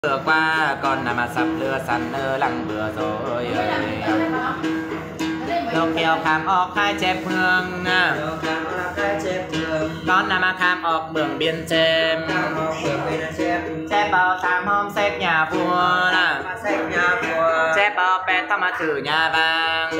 Vừa qua con nằm mà sập lừa săn nơ lăng bừa rồi lúc kêu khám ọc hai chép hương con nằm mà khám ọc mường biên chém chép bao tham hôm xếp nhà vua chép bao pet thăm mà thử nhà vàng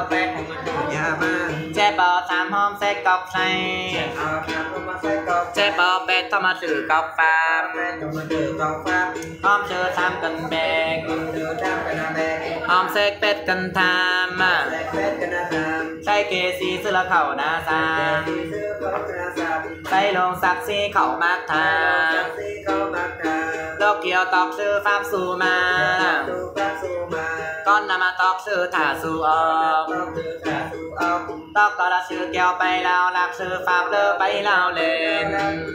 chép bao tham hôm xếp cọc say chép bao pet thăm mà thử cọc phàm hôm chưa tham cần bè hôm xếp pet cần tham say kê si sư là khẩu na sa say lông sắc si khẩu bạc thà lô kiều tóc sư pháp su ma con nằm mà tóc sư thả su ốc tóc đó là sư kéo bay lao lạc sư pháp lơ bay lao lên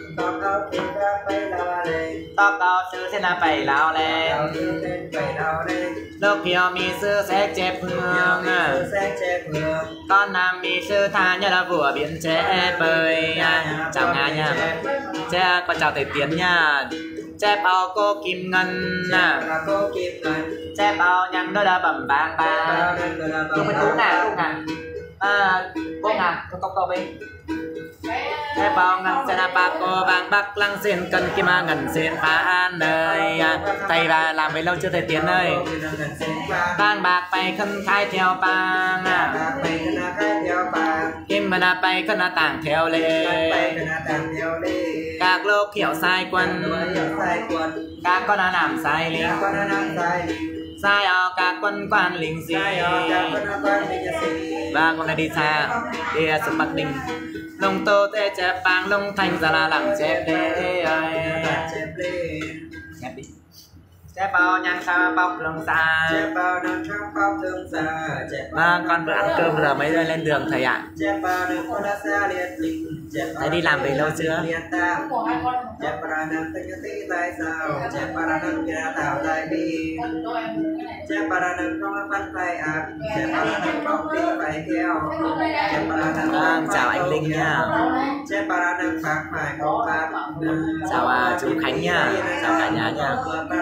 tóc đó sư thế là bay lao lên lô kiều mi sư sẽ chép hương con nằm mi sư thà như là vua biển trẻ bơi chào ngài nha cha con chào thầy Tiến nha chép bao cô kim ngân chép bao nhắn đó là bẩm bạc bà chung với uống à uống à không câu đi chép bao ngân sẽ là bà cô vàng bắc lăng xiên cần kim ma ngân xiên phá an đời thầy và làm với lâu chưa thầy Tiến ơi vàng bạc bay khân khai theo bang kim mà bay khân tảng theo lệ các lô kiểu sai quân các con đã làm sai lính sai ở các quân quan lính gì và con này đi xa đi xuống Bắc Ninh lông tô tê chép bang lông thành ra là lặng chép đê chép đi chép bao nhang sao bọc lông xa và con vừa ăn cơm giờ mới lên đường thầy ạ. Thầy đi làm về lâu chưa? Chào anh Linh nha. Chào chú Khánh nha. Chào cả nhà nha.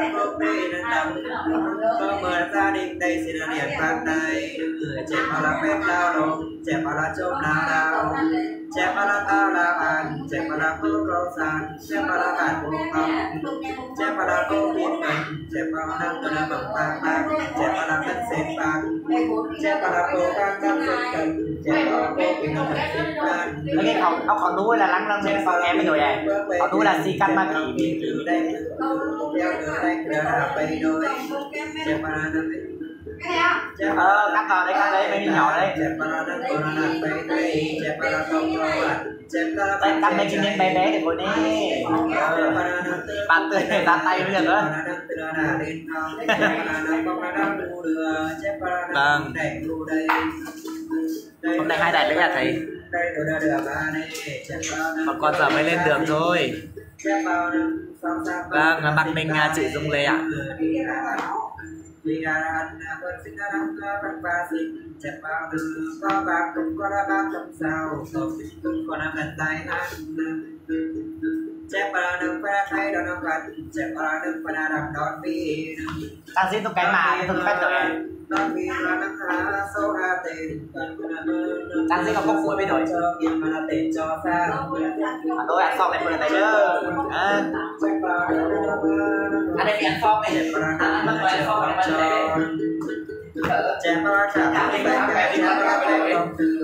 Gia đình đây xin là điện phát đây chép vào là phép lao động chép vào là chôm lao đào chép vào là tao lao ăn chép vào là cô câu sàn chép vào là bạn cô không chép vào là cô kiên mạnh chép vào là tôi là bậc bạc bạc chép vào là thân xếp bạc chép vào là cô đang cắt sức cần chép vào là cô kiên mạnh xếp bạc cái ông còn nuôi là lăng lăng lên phòng em mới rồi này còn nuôi là si cắt ma kỳ vì từ đây theo từ đây là bay đôi chép vào là cắt vào đây cắt đấy mấy nhỏ đấy cắt mấy chi nên bé bé để ngồi đi bạn tươi ta tay bây giờ nữa vâng hôm nay hai đại nữa là thầy còn con giờ mới lên đường thôi vâng Bắc Ninh chị Dung Lê ạ. Vì anh vẫn sinh ra năm văn và sinh chép vào đường có bạc cũng có đã bạc trong sao tôi cũng có năm lần tay ăn chép vào đường phải thay đó nó gần chép vào đường phải làm đón vì ta diễn tôi cái mà tôi phép rồi đón vì là năm lá số ra tiền ta diễn có phối với đội cho tiền mà là tiền cho sao tôi ăn xong này vừa này chứ anh em ăn xong này ăn mất rồi xong này vấn đề chép vào chạm cái cái đi qua cái công từ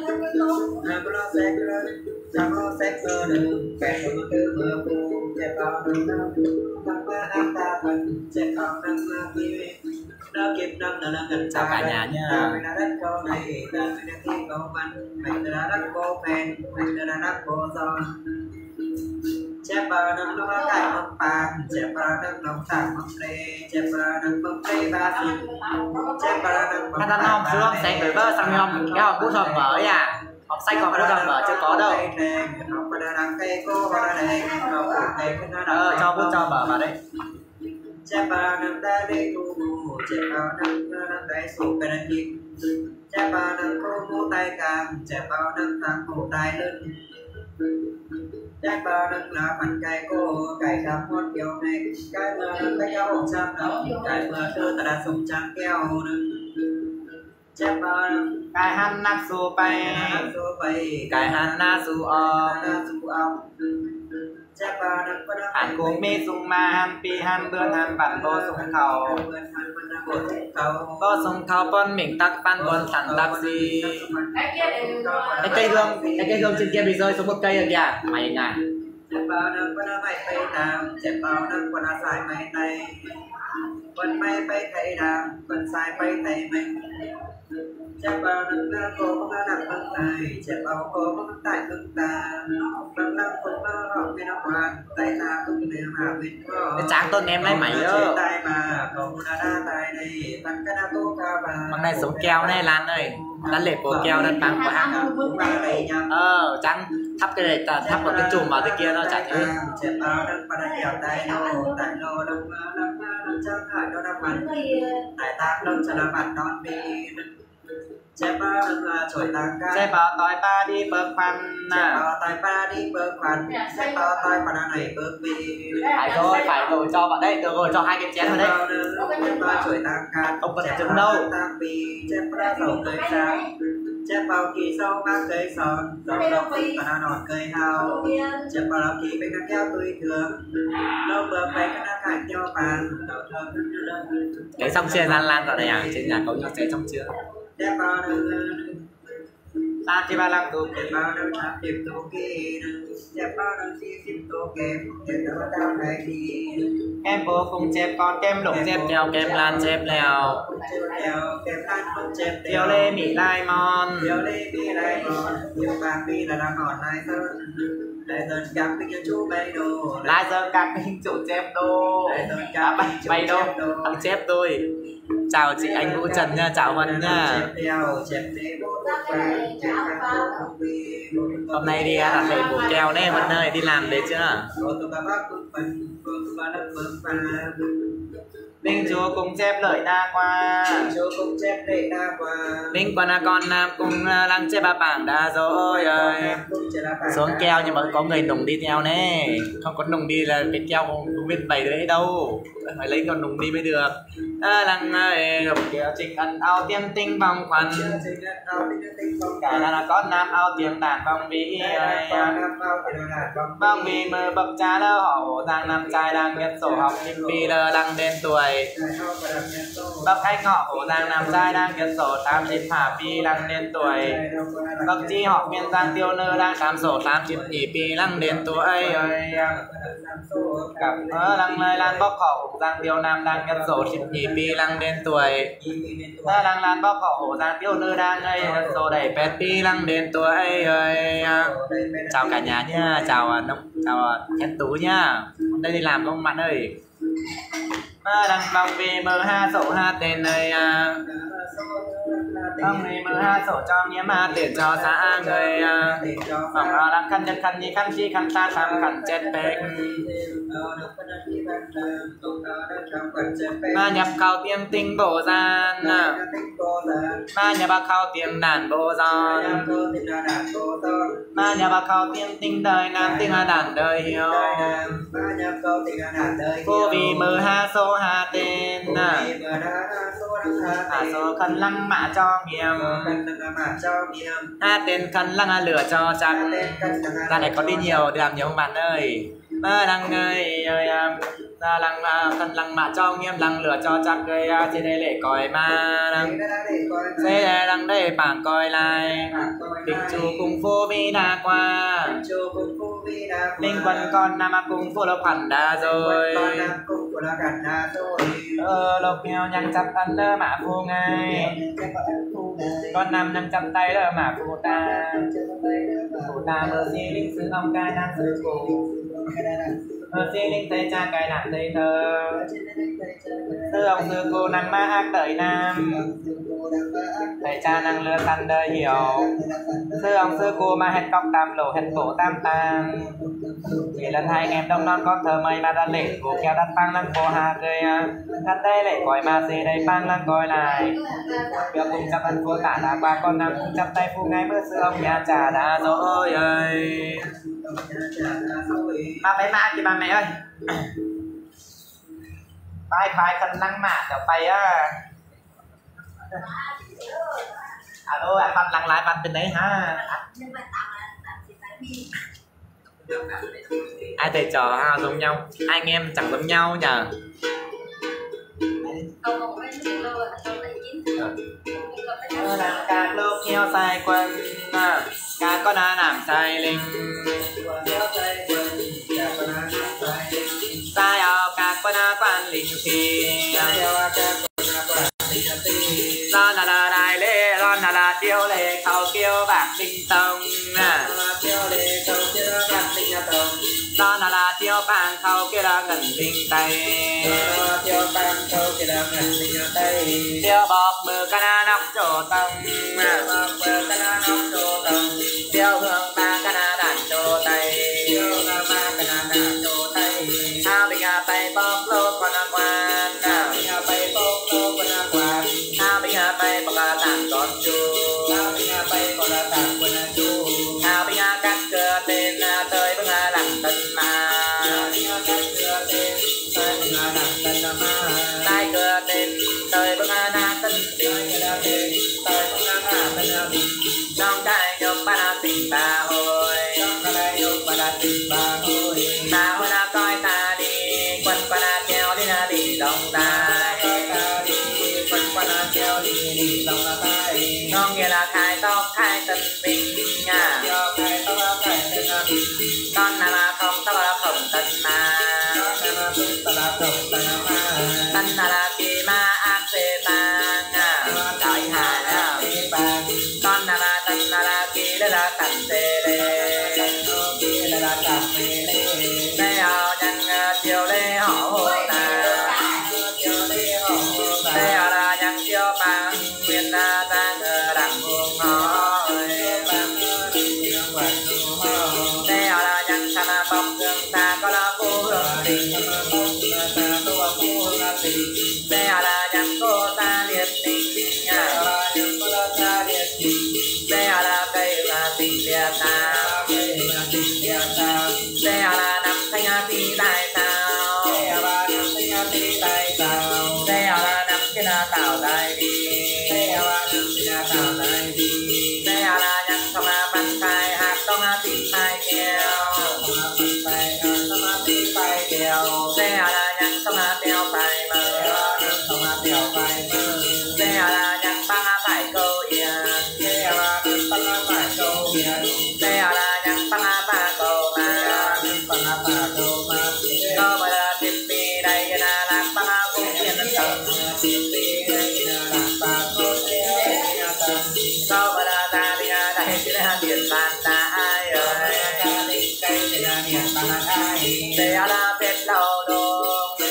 chẳng có xét cơ đường kẹt một thứ mưa phù chép vào đường năm năm ba năm ta phần chép vào năm ba kia nó kịp năm là gần chào cả nhà nha mình đã đất cô này ta mình đã thi câu văn mình đã đất cô phèn mình đã đất cô giòn chép vào năm lúc đã cài mông vàng chép vào năm lòng thẳng mông lê chép vào năm mông lê ba xịt chép vào năm mông vàng không xưa sẽ gửi bơ sang không cái hộp bút hộp mới à học xanh còn bút hộp mở chưa có đâu cho bút cho mở vào đây chép vào năm ta đi tu mù chép vào năm tay sụp cái này chép vào năm cô mũ tay càng chép vào năm thằng cổ tay lưng trái bao nâng là phần cài cô cài khắp một kiểu này cái mưa nâng cái kéo hồng trăm nâng cái mưa đưa ta đã sùng trắng kéo nâng trái bao nâng cái hắn nát su bay cái hắn nát su o hắn cũng mi sung ma hắn pi hắn bươn hắn bản vô sung thầu vô sung thầu con mình tắc pan con sẵn tắc gì cái cây hương trên kia bị rơi xuống một cây rồi kìa mày ngại chẹp bao nâng con mày bay đàm chẹp bao nâng con sai mày tay con mày bay tay đàm con sai bay tay mình chẹp bao nâng cô không đặt thân tay chẹp bao cô không tại thân ta nâng nâng con nó học cái nó quan tay ta cũng đều mà biết có cái tráng tôn em lấy mày đó tay mà không đã tay đây tăng cái đã tô cao và hôm nay sống keo này Lan ơi Lan lệ của keo đang bán của ăn trắng thắp cái này thắp vào cái chùm vào cái kia nó chả thế chẹp bao nâng bà đã kẹo tay nô tại nô đông chẳng hại nó đã bắn tại ta đông cho nó bắn đón đi chẹp bao nâng là chổi tăng ca chẹp bao tỏi ta đi bơm khoăn chẹp bao tỏi ta đi bơm khoăn chẹp bao tỏi bà đã này bơm đi phải rồi cho vào đây được rồi cho hai cái chén vào đây chẹp bao chổi tăng ca không cần trứng đâu chẹp bao dầu cây sáng chẹp bao kỳ sâu bác cây son dầu đậu bà đã nọt cây hao chẹp bao lão kỳ bên các kéo tươi thường lâu bơm bay các đã khải nhau bàn đậu thơm cái xong chưa Lan vào đây à trên nhà có nhau sẽ xong chưa chẹp bao Lan chỉ ba lăng tụ chẹp bao nâng chạp tiệp tố kỳ chẹp bao nâng xí xịp tố kèm chẹp bao đau này đi em bố không chép con kem lủng chép kèo kem Lan chép lèo kem Lan không chép tiêu lê mỹ lai mon tiêu lê mỹ lai mon tiêu bạc mỹ là đang ngọt lai sơn đại dân gặp với chú bay đồ lai sơn gặp với chủ chép đô bay đô thằng chép tôi chào chị anh Vũ Trần nha, chào Huân nha. Hôm nay đi đặt thầy bổ keo đấy Huân ơi, đi làm đấy chưa? Linh chúa cùng chép lợi đa qua Linh qua na con nam cùng lăng chép ba bảng đa rồi ơi. Xuống keo nhưng mà có người nùng đi theo nè. Không có nùng đi là cái keo không biết bày đấy đâu. Phải lấy con nùng đi mới được. Lăng ơi gặp kìa trịch ẩn ao tiên tinh vòng khoăn cả là con nam ao tiếng đàn vòng vĩ vòng vĩ mơ bậc cha lơ họ hổ tàng nam trai đang nhất sổ học nhịp bì lơ lăng đến tuổi bậc anh họ hổ tàng nam trai đang nhất sổ tam nhịp hạ bì lăng đến tuổi bậc chi họ miền giang tiêu nơ đang khám sổ tam nhịp nhị bì lăng đến tuổi ơi gặp lăng lời lan bóc họ hổ tàng tiêu nam đang nhất sổ nhịp nhị bì lăng đến tuổi lăng lan bóc họ hổ tàng tiêu nơ đang ngây sổ đẩy pet bì lăng đến tuổi ơi. Chào cả nhà nhá, chào Khét Tú nhá. Hôm nay đi làm không bạn ơi. Đăng vòng về mờ ha sổ ha tên ơi ông này mờ ha sổ cho nghĩa ma tiền cho xã người phòng đang khăn chân khăn như khăn chi khăn ta tham khăn chết bệnh ma nhập khảo tiêm tinh bộ gian ma nhập khảo tiêm đàn bộ giòn ma nhập khảo tiêm tinh đời nam tinh đàn đời hiểu cô vì mờ ha sổ ha tên số khăn lăng mã cho nghiêm tên khăn lăng lửa cho chắc ra này có đi nhiều làm nhiều không bạn ơi lăng ơi ra lăng khăn lăng mã cho nghiêm lăng lửa cho chắc gây trên đây lệ còi ma lăng xe đây lăng đây bảng coi lại đình chủ cùng phố vi đa qua linh quân con nam cùng phố lộc hẳn đa rồi lộc nghèo nhằng chắp ăn lơ mã phu ngay con nam nhằng chắp tay lơ mã phu ta mơ si linh sư ông cai đang sư phụ mơ si linh tây cha cai làm tây thơ sư ông sư cô năng ma ác đợi nam thầy cha năng lơ săn đời hiểu sư ông sư cô ma hết cọc tam lộ hết cổ tam tàng Chỉ lần hai anh em đông non con thơ mây mà đã lệ của kéo đắt băng lăng phố hà cười đắt đây lệ còi mà xì đây băng lăng coi lại biểu cùng chắp ăn phố tả đã qua con năm chắp tay phu ngay bữa xưa ông nhà trà đã rồi ơi mà phải mà chị bà mẹ ơi bài bài cần lăng mạ cho bay á alo anh bắt lăng lại bắt bên đấy ha ai thầy trò ha giống nhau anh em chẳng giống nhau nhờ các lúc theo sai quân các con đã làm sai linh sai ở các con đã quan linh thì lo là đại lễ lo là tiêu lễ khẩu kêu bạc linh tông lo là tiêu bạc khẩu kêu là ngân linh tay tiêu bọc bờ cana nóc chỗ tông tiêu hương ba cana đàn chỗ tay thao bình hà tay bọc lô con quan thao bình hà tay bọc tảng con chu thao bình hà cắt cửa tên tới bưng lặng tân mà tay cửa tên tới bưng tân trong đại nhục ba tình ba hồi ta hồi là coi ta đi quân qua là kéo đi là đi lòng ta nó nghĩa là khai tóc khai tân tình nha con là không tóc là không tân mà tân là kỳ ma ác xê ta nha đại hà nha con là tân là kỳ đó là tân xê lê lê hò nhân chiều lê họ hồ ta lê hò là nhân chiều bằng nguyên giang đằng hùng họ lê hò là nhân tham bọc hương ta có là cô hương tình lê hò là nhân cô ta liệt tình lê hò là cây và tình liệt ta lê hò là năm thanh ti đại tao lê hò là năm cái là tao đại đi lê hò là nhân không là bắn khai hạt không là tìm hai keo lê hò là nhân không là đeo phải mơ lê hò là nhân băng phải câu yên lê hò là nhân băng phải câu mà câu mà là tìm đi đây là lạc băng cũng yên tâm câu mà là ta đi đây chỉ là điện bàn ta ai ơi để là biết lâu đâu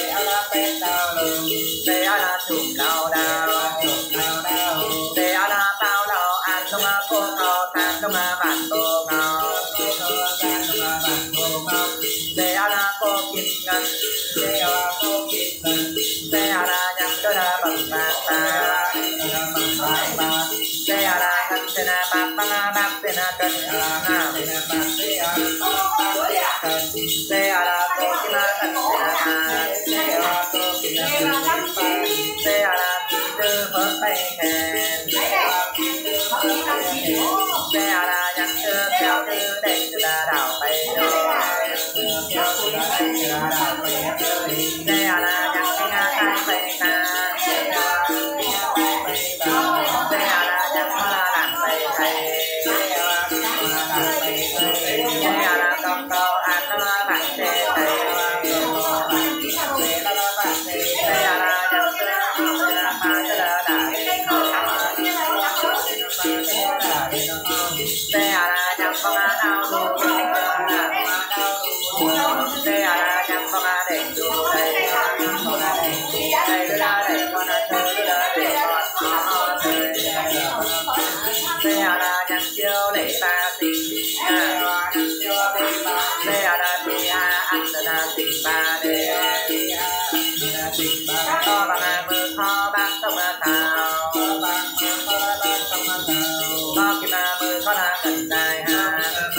để là chụp lâu đau để là tao lâu ăn không mà cô ngao than không mà bạn cô ngao để là cô kinh ngân để là nhắc cho là bằng bạc ta để là ngân thế là bạc thế là cân để là cô kinh là cân thế là kỳ tư vỡ tay khen để là nhắc chưa theo tư để là đảo bay đôi để là nhắc cái tay bay ca để là nhắc là đàn bay thầy để là công câu ăn nó bạn thế thầy để là nhắc chưa là phá là đàn để là nhắc con đau đủ để là nhắc con để đủ đây ก็บางมือขอบางต้องมาเท้าก็กินมือก็ลากันได้ฮะ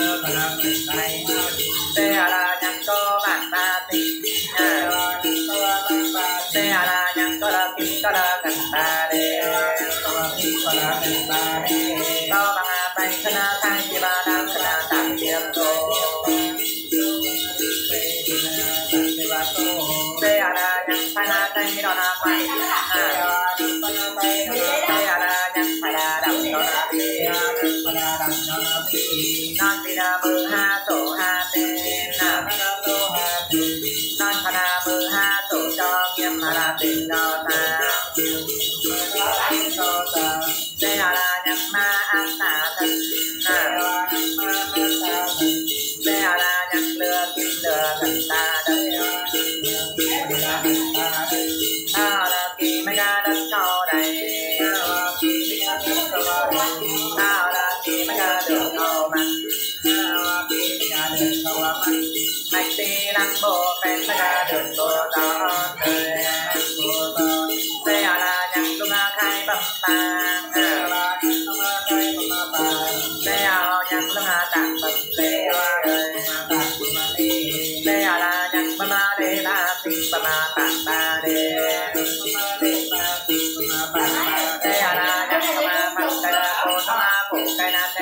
เตะอะไรยังก็บางตาตีเตะอะไรยังก็ละกินก็ละกันตาเด้ก็บางไปคณะไทยที่บ้านดังคณะต่างเทียมโตเตะอะไรยังคณะไทยที่เราหน้าไปเตะอะไรยังคณะดังเราหน้าไปนอนปีนามือห้าโตห้าเต้นนอนคณะมือห้าโตจอมเยี่ยมมาลาเป็นดาวตาเตะอะไรยังมาอัตตาทันเตะอะไรยังเลือกินเลือกันตาเด้อถ้าเรากีไม่กล้าดันเข้าได้ถ้าเรากีไม่กล้าเดินเข้ามันไม่ตีลังโบเป็นไม่กล้าเดินตัวตอนเลยเสียละยังลุงอาใครบังตาเสียยังลุงอาต่างบังเสียละยังประมาเดลาติประมาต่างตาเดเสียละยังประมาปัจจัยโคตมาปุกไกนาเต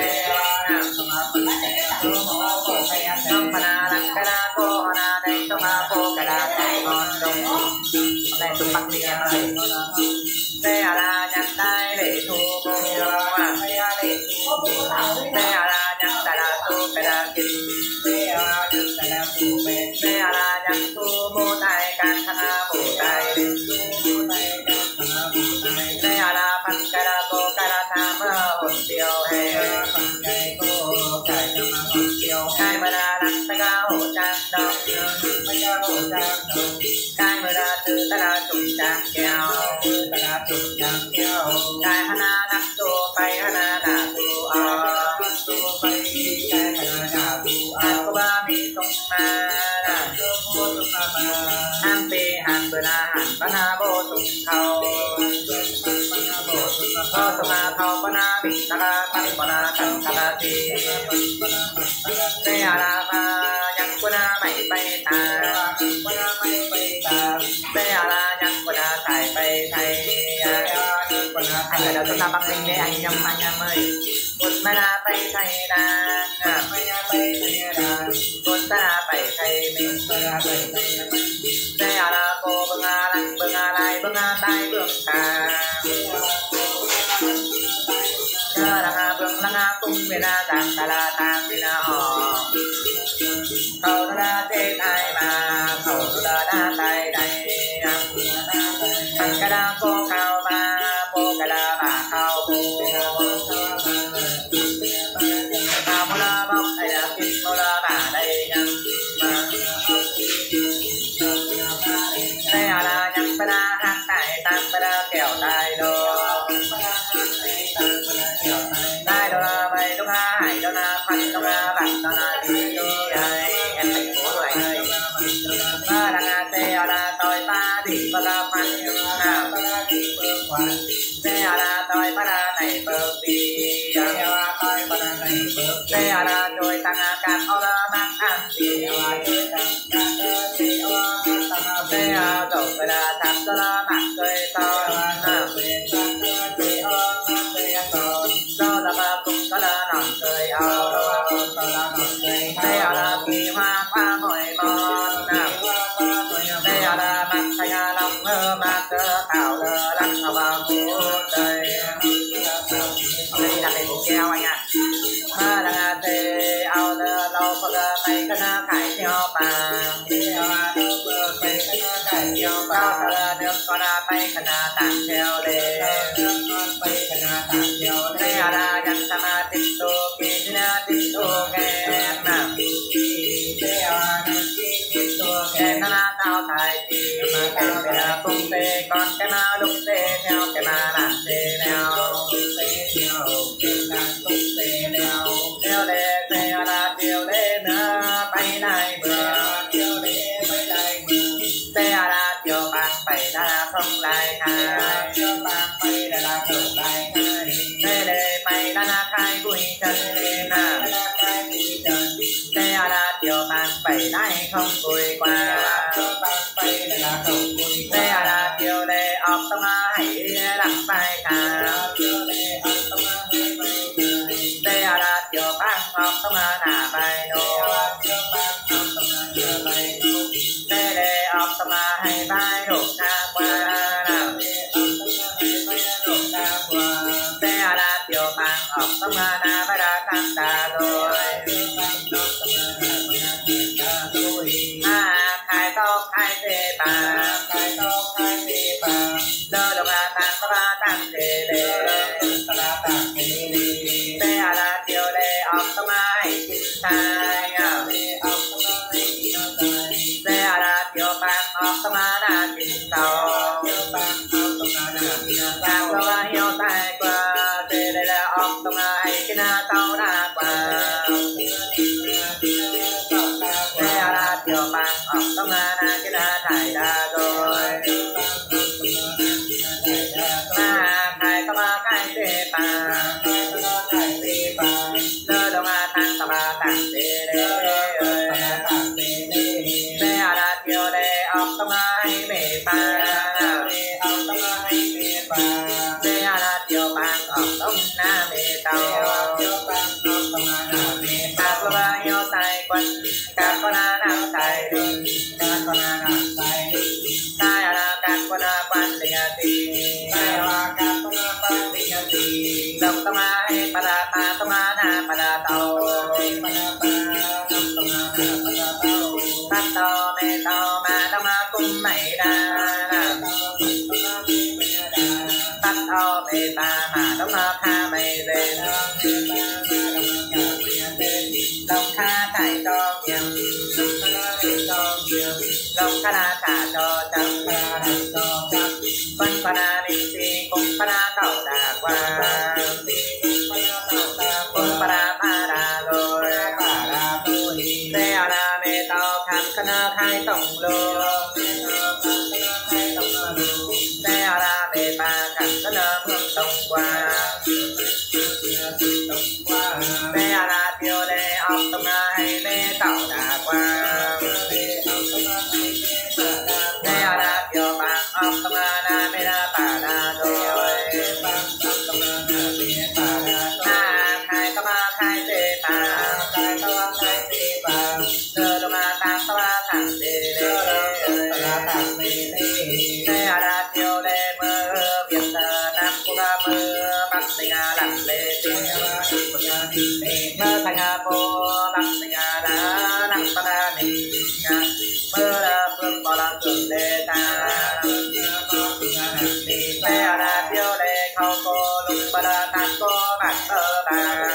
น้องพนาลังกนาโกนาเดตมาโกกระดาษงอนดงในสุปักเนียเลยเสียละยังได้เลยทูโบเสียละยังแต่ละทูกระดาษกินเสียละยังทูโบไทยการคณะโบไทยเสียละพันกระดาโกกระดาษเมื่อหุ่นเดียวเฮกายเมื่อรักตะกาโหจังดอกกายเมื่อตื่นตะลาจุกจังแก้วกายหนานักตัวไปหนาหนาตัวอันก็ว่ามีตรงมาหันปีหันเบื่อหันปนาโบตุงเขาก็สมาเขาปนาบิตระตังปนาตังกะทีเสียละมายังกุนาไม่ไปตาเสียละยังกุนาไทยไปไทยอันเดียวจะบักเป็นแกอันยังมันยังไม่บุญมาไปไทยนาบุญมาไปไทยมิเสียละโกเบิ่งอะไรเบิ่งอะไรเบิ่งอะไรเบิ่งตาเจอละงาเบิ่งละงาตุ้งเวลาต่างตลาดต่างเวลาหอเขาตลาดเจ๊ไทยมาเขาตลาดไทยใดมันกระดาโกเข้ามาโปกระดาบาเข้าโปข้าวมลาบอกไอ้ยากินมลาบาได้ยังเสียละยังปนาหักไก่ตั้งปนาแก้วตายโดได้โดนาไปโดนาหายโดนาพันโดนาบังโดนาดีไอ้แอนติโก้ด้วยมาดังอาเสียละต่อยตาดีปลาพันน้ำเสียละต่อยปลาในเปิดปีเสียละโดยตั้งอากาศเอาละมักอันเสียเสียจบเวลาทำก็ละมักเคยตอนก็ละมาปุ๊บก็ละนอนเคยเอาเสียละปีว่าความหอยบอลเสียละมักพยาลำมาเจอข่าวเลยลังเอาบางพูดเลยนี่ดังเป็นแก้วไอ้เนี่ยมาดังอาเซเอาเลยเราเปิดไปก็น่าขายเที่ยวป่าก็เธอเดินก็น่าไปขนาดต่างเที่ยวเลยเสียละยังสมาติโตกินนาติโตแกน่ะแกนาเท้าไทยจีมาแกเวลาปุ้งเตก่อนแกมาลุกเตแถวแกมาหลังเตแนวเที่ยวเลยเสียละเที่ยวเลยเนื้อไปไหนเบื่อเสียละเที่ยวบางไปได้พร้อม lông lại khai chưa bạc bay là la cầu lại khai tê lê bay la na khai vui chân lên na la khai vui chân tê la tiểu bạc bay lại không vui qua chưa bạc bay là la cầu vui tê la tiểu lê ốc tâm hãy lặng bay khai tê la tiểu bạc ốc tâm na bay nô tê lê ốc tâm hãy bay nô na qua tê la tiểu bạc ốc tâm na bay ra cam ta rồi khai tóc khai tê bà lơ lồng tăng ba tăng tê lê tê la tiểu lê ốc tâm hãy chinh thai tê la tiểu bạc ốc tâm na chinh tàu tăng ba hiếu tai qua tê lê la ốc tâm hãy chinh tàu na qua tê la tiểu bạc ốc tâm na chinh thai đa rồi khai tâm khai tê bà lơ lồng tăng ba tăng tê lê tê la tiểu lê ốc tâm hãy mê bà tê la tiểu bạc ốc tâm na mê tàu các ba hiếu tai quân các con nam tai đường các con nam tai tai là các con quan tình tì tai là các con quan tình tì đồng tâm ai pada ta tâm na pada tàu tát tàu mê tàu ma tâm cung mày đa tát tàu mê ta ma tâm tha mày lên đồng kha thải cho miệng đồng kha na thả cho chấm phân pana định si cùng pana cậu đà qua cùng pana para rồi tê la mê tao khăn khăn khai tổng lô tê la mê ba khăn khăn hương tổng qua tê la tiêu lê ốc tâm hay mê tàu đà qua tê la tiêu bạc ốc tâm na mê la bà đà rồi khai tâm khai tê bà lơ lồng tăng tâm thẳng tê lê tê la tiêu lê mơ việt nam qua mơ bắc tình lặng lê tình mơ thành cô bắc tình đá nặng ta nì mơ là phương bỏ làm trường lê ta tê la tiêu lê khâu cô lục bà la tăng cô bạc tơ bà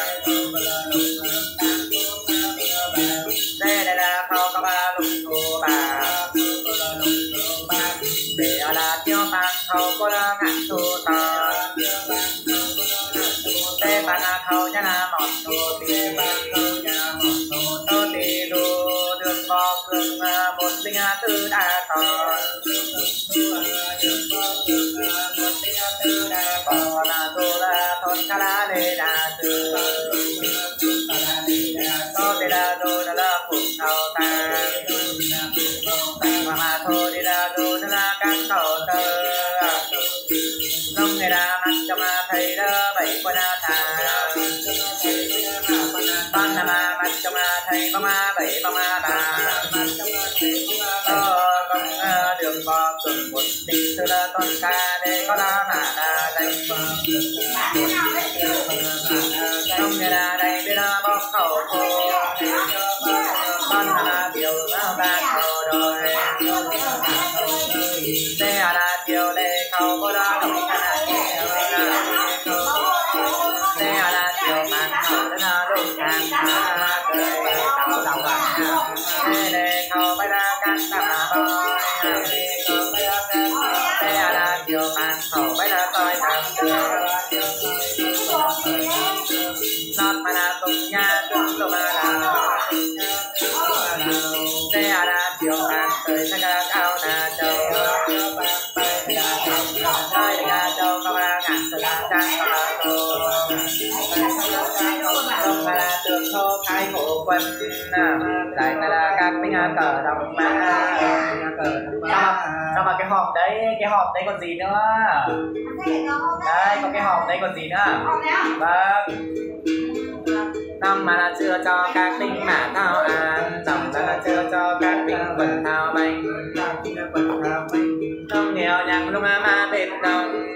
tê la khâu cô ba lục cô bà tê la tiêu bạc khâu cô la ngạn tu tờ tê bà na khâu nhá na mọt tu tì đu đường bò cường một linh tư đa tò bò na tu la thôn ca la lê đa tư tô tê la đu na la phụng khâu ta mà thô đi la đu na la căng khâu tơ nông người đa mắt cho ma thầy đơ bảy quân thà con là ma mắt cho ma thầy có ma bảy có ma bà con đường bò cường một tình từ là con ca để có la mà đa đây nông người đa đây biết là bóc khẩu khô con là biểu ba khẩu rồi tê là tiêu lê khẩu có la đồng tê là tiêu mang khẩu là đúng càng tao lòng tê lê khẩu bay ra càng ta bò tê là tiêu mang khẩu bay ra coi càng nót mà là cùng nhà cùng lô mà là tê là tiêu mang tới sang cao na châu ใช่เลยโจกำลังงานสลาจังกำลังโตต้องมาเติมโชคให้หมู่คนđại ta là các tiếng cờ đồng ma sao mà cái hòm đấy còn gì nữa đây có cái hòm đấy còn gì nữa vâng năm mà là chưa cho các tinh mã thao an năm là chưa cho các tinh quần thao bánh không nhiều nhang lúc mà bên đông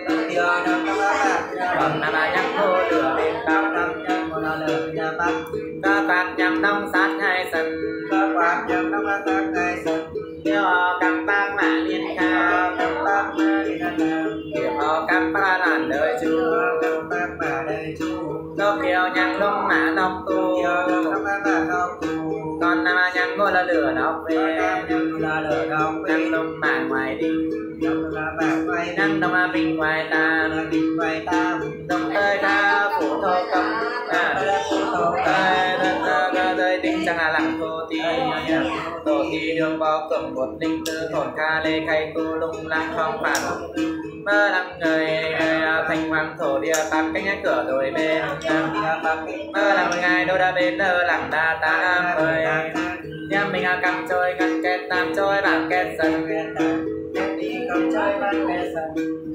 còn là nhang thô lửa bên cao năm nhang một là lửa nhà bắc ta quạt nhang đông sát hai sân ta quạt nhang đông sát hai sân yêu cam bác mà liên cao cam bác mà liên cao yêu cam bác là đời chú cam bác mà đời chú lúc yêu nhang lúc mà nóc tu yêu lúc mà nóc tu còn là nhang ngôi là lửa nóc về nhang lúc mà ngoài đi năng đông a bình ngoài tam đông tơi ta phủ thô cầm tơi tinh chẳng là lặng tổ ti đường bao cầm một linh tư thổn ca lê khay tu lung lăng phong phản mơ lăng người thành hoàng thổ địa tam cánh cửa đồi bên mơ lăng ngài đô đa bên lơ lặng đa tam ơi nhâm mình cầm trôi ngăn kết tam trôi bảng kết sân đi cầm chơi bắt kết sân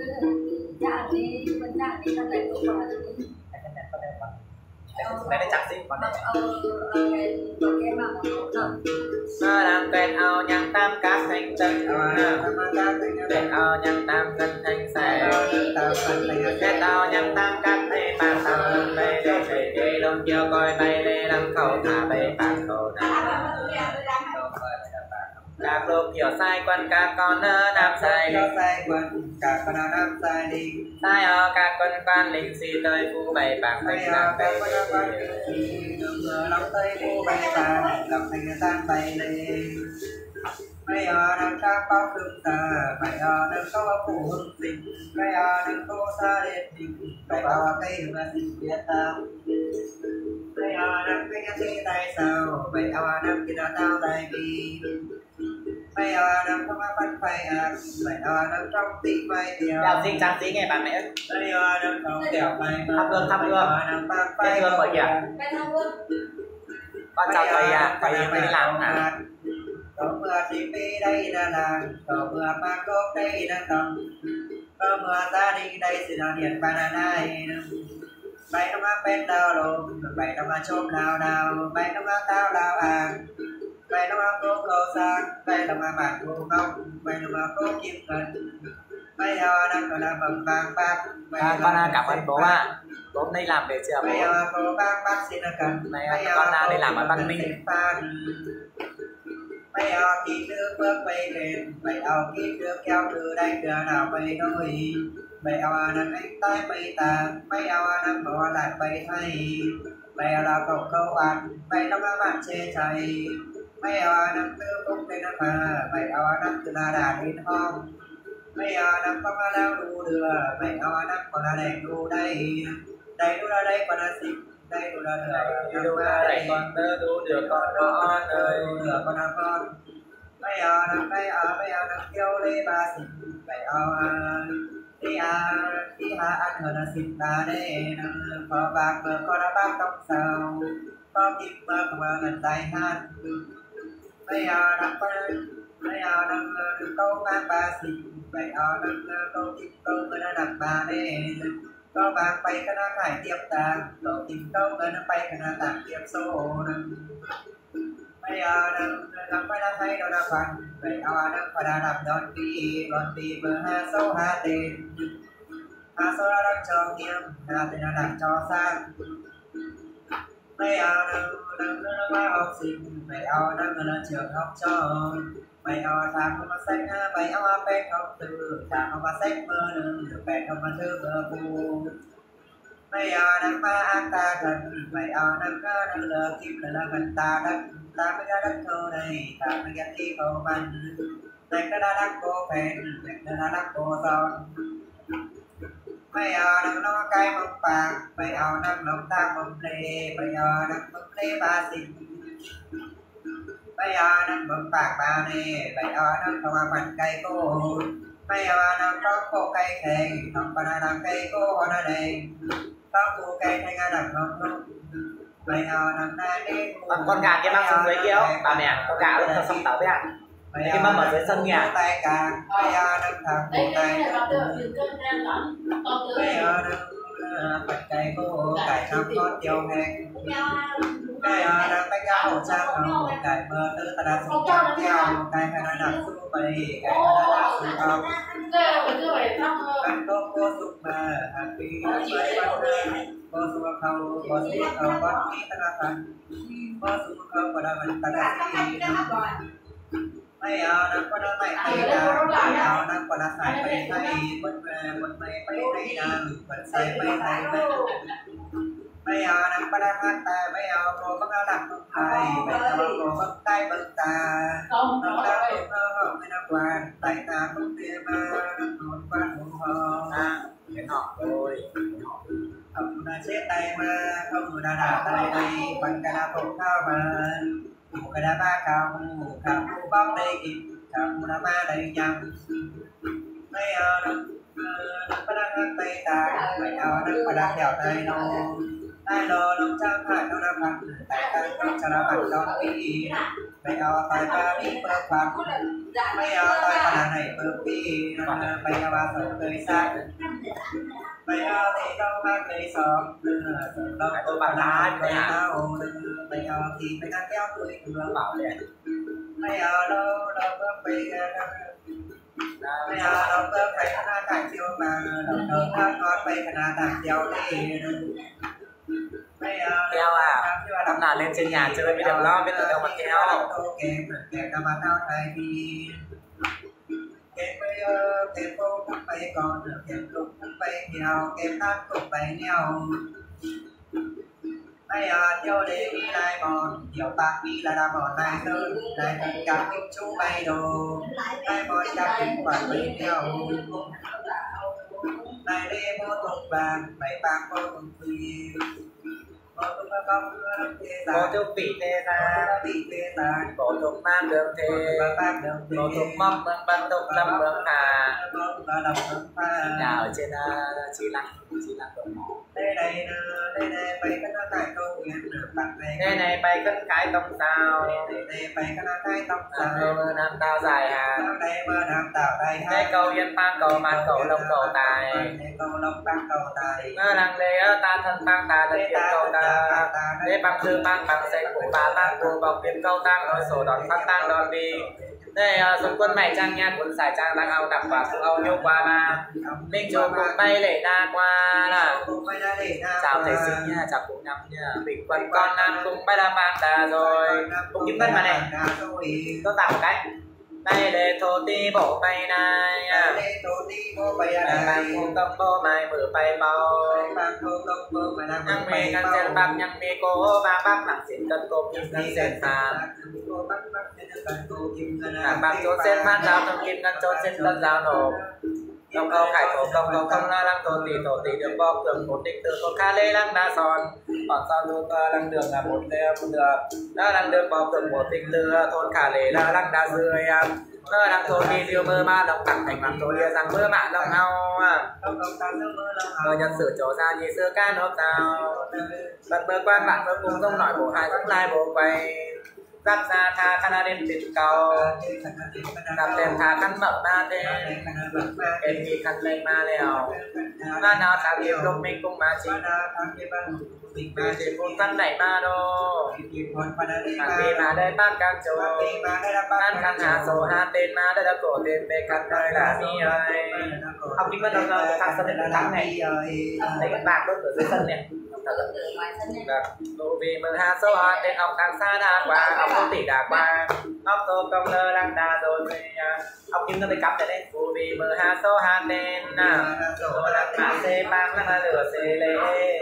đây là chắc gì còn mơ làm kết ao nhang tam các thành tân kết ao nhang tam cân thành xe kết ao nhang tam các thầy bàn tam lần đây để thầy gây đông chiều coi bay lê lăng khẩu thả bay bàn khẩu các lúc hiểu sai quân các con nam sai quân các con nam sai đi sai ở các quân quan linh si tới phu bảy bảng thành nam tây lòng tây phu bảy bảng lòng thành tam bay lên bây giờ đang các bao thương ta bây giờ đang có phụ hưng tình bây giờ đang có xa đến tình bây giờ cây mà tình biết ta bây giờ đang cái gì tại sao bây giờ đang kita tao tại vì bây giờ đang không bắt phải bây giờ đang trong tim bay điều chào xin chào xin nghe bạn mẹ bây giờ đang không kẹo bay thắp hương cái hương bởi kìa con chào thầy thầy mới làm hả có mưa chỉ đi đây là làng có mưa mà có đây là tầm có mưa ta đi đây thì là điện banana bay nó mà bên đào lồng bay nó mà chôm đào đào bay nó mà tao đào hàng bay nó mà cô sang bay nó mà bạn cô ngọc bay nó mà cô kim cân bây giờ đang gọi là vầng vàng bạc con cảm ơn bố ạ bố hôm nay làm để chưa bây giờ cô bác xin cần con đi làm ở Bắc Ninh bây giờ khi nước bước bay lên bây giờ khi nước kéo từ đây cửa nào bay đôi bây giờ nâng anh tay bay tàng bây giờ nâng bỏ lại bay thay bây giờ là cậu câu ăn bây giờ các bạn chê cháy bây giờ nâng tư cung đây nâng mà bây giờ nâng từ là đà đến hôm bây giờ nâng có mà lao đu đưa bây giờ nâng còn là đèn đu đây đây đu ra đây còn là xịt đây đu ra đu ra đây còn tớ đu được con ơi được con là con bây giờ nâng bây giờ nâng kêu lê ba xịt bây giờ đi hạ ăn hơn là xịt ta đây nâng có bạc bờ có đã bác trong sao có kim bờ của gần tay hát bây giờ nâng bây giờ nâng câu mang ba xịt bây giờ nâng câu kim câu mới đã đặt ba đây có bạc bay cái nó phải tiếp ta câu kim câu mới nó bay cái nó tặng tiếp số nâng bây giờ nâng phải đã thấy đâu đã phần bây giờ nâng phải đã đập đòn đi bờ ha số ha tiền ha số đã đăng cho nghiêm ha tiền đã đăng cho sang bây giờ nâng qua học sinh bây giờ nâng lên trường học cho bây giờ thằng không có sách bây giờ bé không từ thằng không có sách mơ được bé không có thư mơ phù bây giờ nâng ba ăn ta gần bây giờ nâng lừa kim là gần ta đất ta mới ra đất thô này ta mới ra đi cầu bằng này cái đã đắc cô phèn này cái đã đắc cô son bây giờ nâng nó cây mông bạc bây giờ nâng lông ta mông lê bây giờ nâng mông lê ba xịt bây giờ nâng mông bạc ba nè bây giờ nâng không ăn bằng cây cô mấy ao nằm trong cô cây thèn nằm bà nằm cây cô họ đã đèn tóc cô cây thay ngã nằm không mấy ao nằm nay đi con gà kia mang xuống dưới kia không bà mẹ con gà lên xong tàu với ạ cái mâm ở dưới sân nhà tay càng mấy ao nằm thẳng cổ tay mấy ao nằm bạch cây cô cải nằm con tiêu hèn mấy ao nằm bánh gạo hổ trang nằm cải mơ tư ta đã xuống trang theo cải phải đã nằm xuống bầy cải đã xuống không anh có cô giúp mà happy birthday cô giúp không cô giúp không có khi ta đã thành cô giúp không có đã mình ta đã đi mấy ao nằm có đã mày tay đã mấy ao nằm có đã xài bay thay một mày bay thay nằm vẫn xài bay thay mấy ao nằm có đã hát ta mấy ao cô có đã làm không thầy mấy ao cô có tay bật ta nó đã không có mấy năm qua tay ta không tiền mà nó quan hồn hồn cái họ rồi không đã chết tay mà không đã đả tay đây quanh cái đã không thao mà một cái đã ba cao một cao bóng đây kịp cao đã ba đây nhầm mấy ao nằm có đã hát tay ta mấy ao nằm có đã theo tay nó ai lo lòng trang phải nó đã phạt tại ta không cho nó phạt đón đi mấy ao tay ba đi bơ phạt mấy ao tay ba này bơ đi nó mấy ao ba sợ cười sát mấy ao thì đâu ba cây sọt đâu tôi bằng lá mấy ao mấy ao thì mấy ăn kéo tôi cửa bảo vậy mấy ao đâu đâu có bị mấy ao đâu có phải nó càng chiều mà đâu đâu ngon bây giờ là càng chiều đi keo à hôm nào lên trên nhà chơi mới được lo biết tự đâu mà keo kem cô cũng bay còn kem lục cũng bay nghèo kem thắt cũng bay nghèo bây giờ tiêu để đi lại mòn nhiều bạc đi là đàm mòn này hơn này tất cả những chú bay đồ này mòn cả những quả bay nghèo này đi mua tùng vàng mấy bạc mua tùng tùy có chúc vị thế ta có chúc mang đường thế có chúc mong băng tục lâm băng hà nhà ở trên Chi Lăng Đồng Mỏ đây này bay cái nó tại câu nguyện được bạn đây này bay cất cái tông sao đây bay cái nó cái tông sao nam tao dài hà đây mơ nam tạo đây đây cầu yên phan cầu man cầu lông cầu tài cầu lông phan cầu tài mơ lăng lê ta thân phan ta thân kiếm cầu ta đây bằng thư bằng xe của bà tăng của bọc kiếm câu tăng rồi sổ đón phát tăng đón đi đây dùng quân mày trang nha quân xài trang đang ao đập và âu nhô qua mà minh chủ cùng bay lệ na qua là chào thầy sinh nha chào cụ năm nha bình quân con nam cùng bay la mang đà rồi cùng kiếm cân mà này tôi tạo một cái đây để thô ti bộ bay này bằng cùng công bố mày mở bay bao nhăng mê ngăn chân bạc nhăng mê cố ba bác nặng xin cân cô kim ngân sen phàm bạc chốt sen phan giao thông kim ngân chốt sen cân giao nộp công câu khải thổ công không la lăng thổ tỷ đường bom tường một định từ con kha lê lăng đa son còn sao lưu lăng đường là một đường đó lăng đường bom tường một định từ thôn khả lê là lăng đa rươi lăng thôn đi liêu mơ ma đồng tặng thành mặt thôn rằng mơ mạ lòng hao nhân sự chỗ ra như xưa ca nốt tao bật mơ quan bạn mơ cùng không nói bộ hai cũng lai bộ quay giáp ra tha khana đêm thịt cầu gặp tên tha khăn mở ma thế em nghĩ khăn lên ma lèo ma nào thả hiệp lúc mình cùng ma chỉ ma chỉ phun phân đẩy ma đô thằng đi mà đây bác càng chỗ ăn khăn hạ số hạ tên ma đây là cổ tên về khăn nơi là mi ơi học kinh vẫn đâu rồi thằng sân đến thằng này thấy các bạn đốt ở dưới sân này vì mừng hạ số hạ tên học càng xa đa qua học không tỷ đa qua học tô công lơ lăng đa rồi học kim nó bị cắm tại đây vì mừng hạ số hạ tên số lăng hạ xê băng lăng lửa xê lê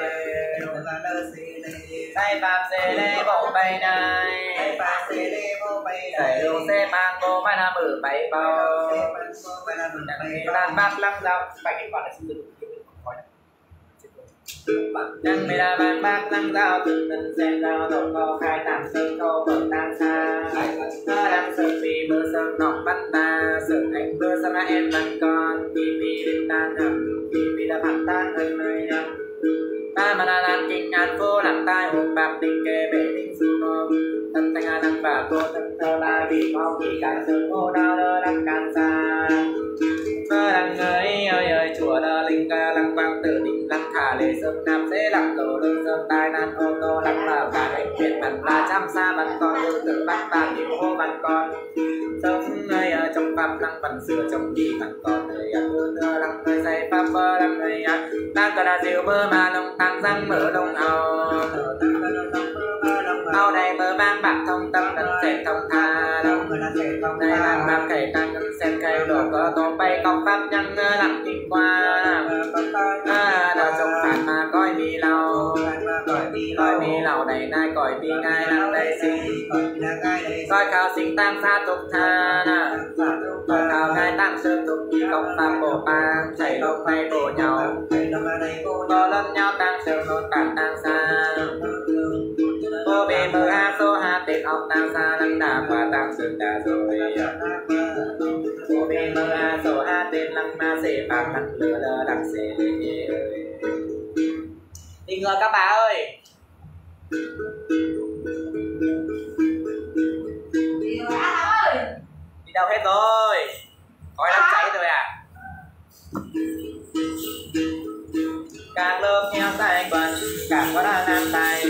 tay bạc xê lê bộ bay này đẩy đồ xê băng cô mai là mở bay bao đàn bạc lăng dọc phải kết quả là xin được Nắng mây đa vàng bạc nắng giao từng từng sen giao đầu co khai tạm sơn thô bờ tan xa thơ đang sơn phi bơ sơn nọng bắt ta sơn anh bơ sơn em bằng con phi phi đêm tan ngầm phi phi đã phản tan hơn nơi nhầm ta mà là làm kinh an vô làm tai hồn bạc tình kê bể tình su mơ thân thanh an năng và cô thân thơ ba vì mau khi cả sơn cô đau đơ đăng can xa thơ đăng ơi ơi chùa đơ linh ca lăng quang tự định lăng thả lệ sơn nam dễ lặng đồ đơn sơn tai nan ô tô lăng lào cả bệnh viện bằng ba trăm xa bằng con tự tự bắt bàn đi hô bằng con sống ơi trong pháp lăng bằng xưa trong đi bằng con ơi thơ lăng ơi say pháp bơ lăng ơi đang cờ đà diều bơ mà lông tăng răng mở lông ao đây bơ mang bạc thông tâm cần sẽ thông tha đông đây mang bạc kể tăng cần xem cây đổ cờ tổ bay cọc pháp nhăng lặng kinh qua đã trong phản mà coi mi lâu coi mi lâu này nay coi mi ngay lăng đây xin coi khao sinh tăng xa tục tha coi khao ngay tăng sư tục đi cọc pháp bộ bang chảy lông bay bổ nhau bó lẫn nhau tăng sương nôn tàn tăng xa cô bê mơ ha số ha tên ông tăng xa lăng đà qua tăng sương đà rồi cô bê mơ ha số ha tên lăng ma xê bạc lăng lửa lơ lăng xê lê ơi đi ngờ các bà ơi đi đâu hết rồi khói đám cháy rồi à càng lớp nhau tay quần càng có đa nam tay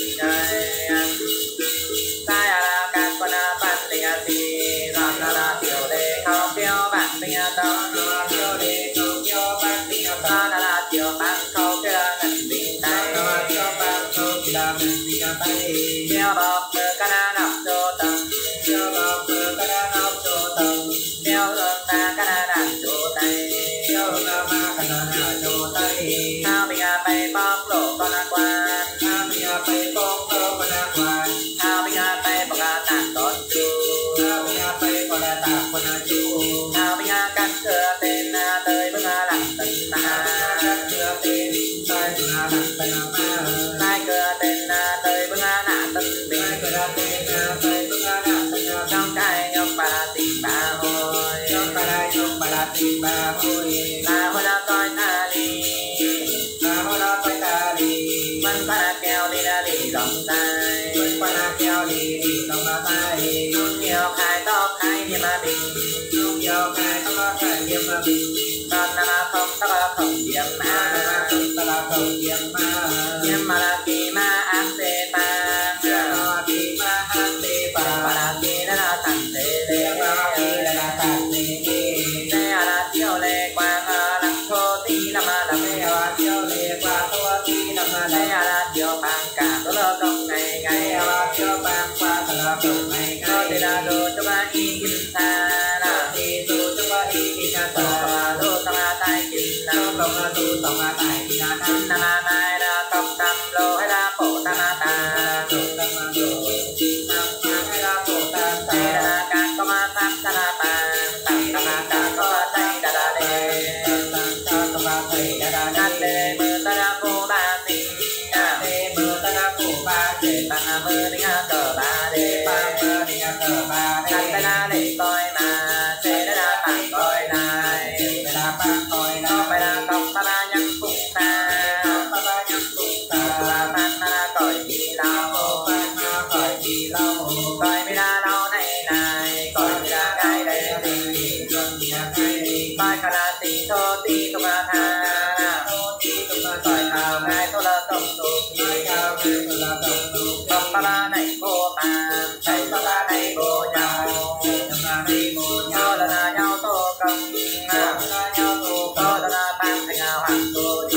tay là càng có đa bạn tình thì rồi là tiểu đề không tiêu bạn tình đó tiểu đề không tiêu bạn tình đó là tiểu bạn không tiêu ngân tình tay tiêu bạn không tiêu ngân tình tay tiêu bọc cái đa nọc cho tầng tiêu bọc cái đa nọc cho tầng tiêu hương ta cái đa nọc cho tay tiêu hương ta cái đa nọc cho tay thao bị bay bóc lộ con quan thao bị bay bóc lộ con quan thao bị bay bóc tạt con chú thao bị bay bóc tạt con chú thao bị cắt cửa tên tới bước lặng tận na cắt cửa tên tới bước lặng tận na hai cửa tên tới bước lặng tận hai cửa tên tới bước lặng tận trong cái nhóc bà tình bà hồi trong cái nhóc bà tình bà hồi là hồi đã coi ta đi mình phải kéo đi ra đi lòng tay mình phải kéo đi lòng tay nung nhiều khai tóc khai niệm mà bình nung nhiều khai tóc khai niệm mà bình tóc là không niệm mà tóc là không niệm mà là kỳ ma ác tê pa kỳ ma ác tê pa mà là kỳ là thành tê lê là thành tê là tiêu lê quang lăng thô tí là mà là tiêu lê quang thô tí là mà là tiêu bằng cả tôi lo công ngày ngày là tiêu bằng qua tôi lo công ngày ngày tôi là đồ cho ba y kim sa là thì đồ cho ba y kim sa là đồ cho ba tay kim là đồ cho ba tay kim là năm năm nay là công tâm lô hay là bộ tam ta đồ tam lô năm hay là bộ tam ta là các công tam ta là tam ta có tay đã đê tam ta có tay đã đê mơ ta đã cô ba tình mơ ta đã cô ba để ta mơ đi cờ ba đê mơ đi cờ ba đê ta đã để coi mà sẽ đã bạn coi lại đã bạn coi nó phải là công ta đã nhắc cùng ta là bạn ta coi gì lâu coi gì lâu coi mới đã lâu này này coi mới đã cái đây coi khả là tình thô tí không là tha coi khảo ngay tôi là công tục công ta là này cô mà thầy ta là này cô nhau nhau là nhau tô công nhau tô là bạn thành hoàng tô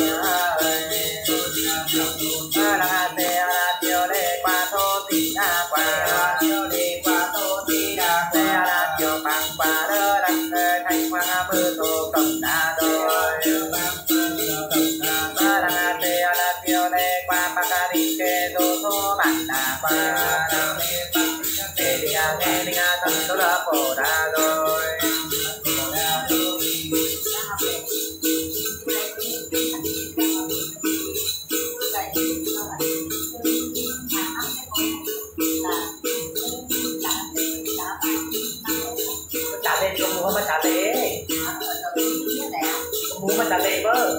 là tê là tiêu lê qua thô tí đa qua tiêu lê qua thô tí đa tê là tiêu bằng qua đơ đăng thanh hoàng bơ tô công đa đôi là tê là tiêu lê qua bạc đi kê tô thô bản đa qua tê đi nghe đi tâm tô là phổ đa đôi này bơ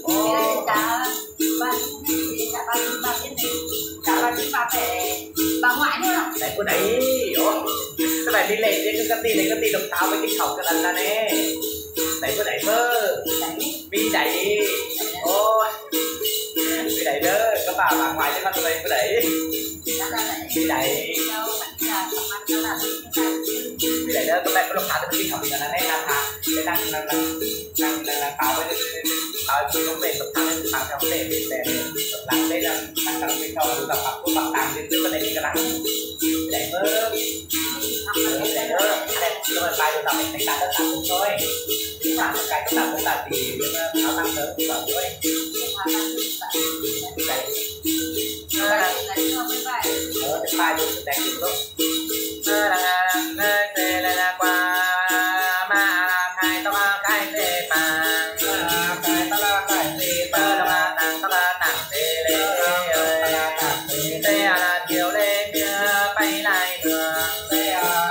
bà ngoại nữa đấy cô đấy ủa cái này đi lệ đi cái ti đồng táo với cái khẩu cái lần là nè đấy cô đấy bơ bi đẩy ôi bi đẩy đó các bà ngoại cho con đây cô đấy bi đẩy bi đẩy đó các bạn có lúc nào thì cái khẩu là nè là thà để đang táo với táo chỉ không về tập thang theo vấn đề về làm đây là đang cần cái khẩu tập học của bạn làm đến cái này cái lắng để mơ để mơ đẹp rồi bài đồ đọc mình đánh đất làm cũng thôi làm một cái cũng là thì nó tăng tới cũng bảo thôi bài đồ đánh cũng tốt là qua mà hai tao cái tê mà cái tao cái tê mà là nàng tao nàng tê lê tê là chiều lên bay lại đường tê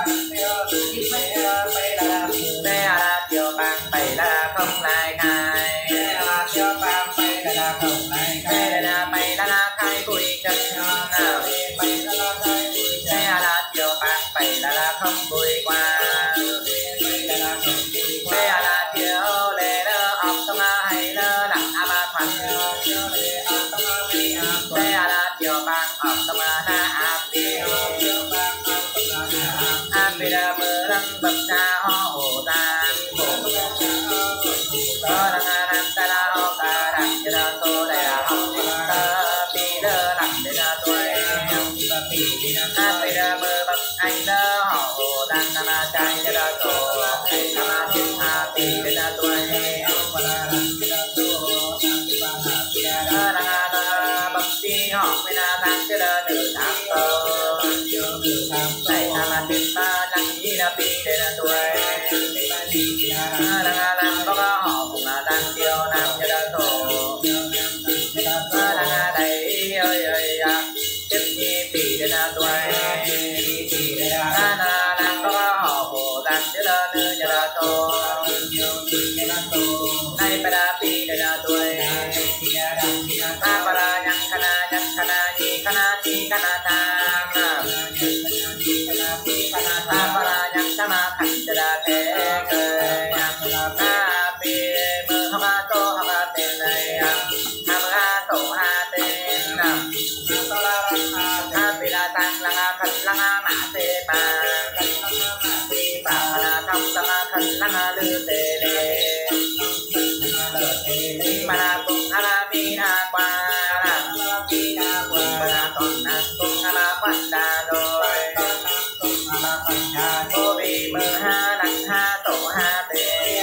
là chiều bằng bay là không lại khai tê là chiều bằng bay là không lại khai tê là bay là khai bụi chân nào tê là chiều bằng bay là không bụi qua tê là chiều lê lơ ọc tâm hay lơ lặng ama thoăn tê là chiều bằng ọc tâm na áp đi áp đi ra mơ lăng bậc cha ho hồ tang có lăng nam ta la ho ta đặng cho ra tô đây là học ta pi lơ lặng để ra tuổi áp đi ra mơ bậc anh lơ ho hồ tang nam trai cho ra tô nam thiên hà pi để ra tuổi bậc chi họ mới là tăng cho ra nữ tham tô này nam thiên ta lăng gì là pi để ra tuổi lăng có họ cũng là tăng tiêu nam cho ra tô lăng đây ơi ơi tiếp nhi pi để ra tuổi lăng có họ cũng tăng cho ra nữ cho ra tô này phải đa pi để ra tuổi para yang kana ni kana ti kana ta para yang kana khandra te yang ta pi mơ ha to ha te này ha to ha te na ha pi la tang la khan la ma te pa la tham ta khan la lư te le mana tung ala bina qua mana ton na tung ala panda đôi cô bị mơ ha đằng ha tổ ha tê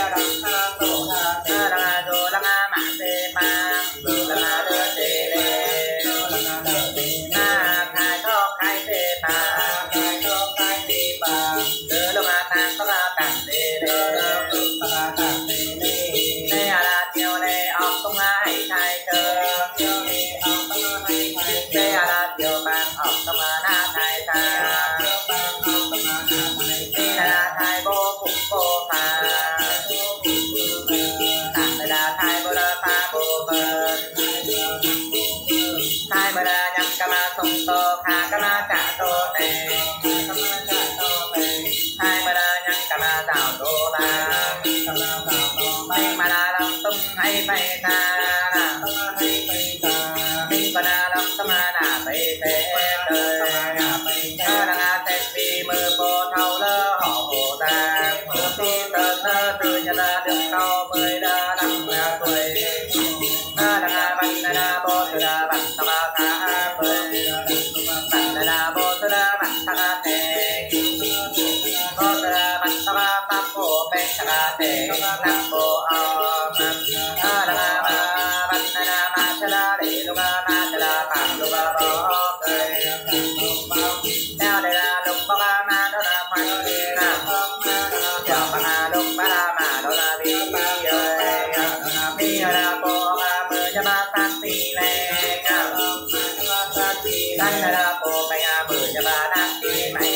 đằng đô đằng mã tê ma đằng đô tê lê na khai thọ khai tê ma đơ đô ma tang có la tang tê lê tê ala tiêu lê ọc tung ai khai thơ tê ala tiêu bang ọc tung na khai tha tê là khai vô cũng cô pha tang là khai vô la pha vô bờ khai mà là nhắc kama sông tô kha kama cả tô tê khai mà là nhắc kama đào tô la tê mà là lòng tung hay bay ta tê mà là lòng tung na bay thế đời đang tê pi mơ cô thâu lơ họ hồ ta pi tơ tơ từ nhà ta được sau mới đã năm tuổi đang bắn na bô từ đã bắn ta ba ta bơi bắn na bô từ đã bắn ta tê bô từ đã bắn ta ba ba bô bê ta tê năm bô ao đang bắn na ma cha để lúc ma cha bắn lúc bô cười theo đây là lúc bô ma đó là phải na chào ma lúc ba la ma đó là bi là bô ma mơ cha ba ta pi lê dan là bô ma mơ cha ba ta pi mày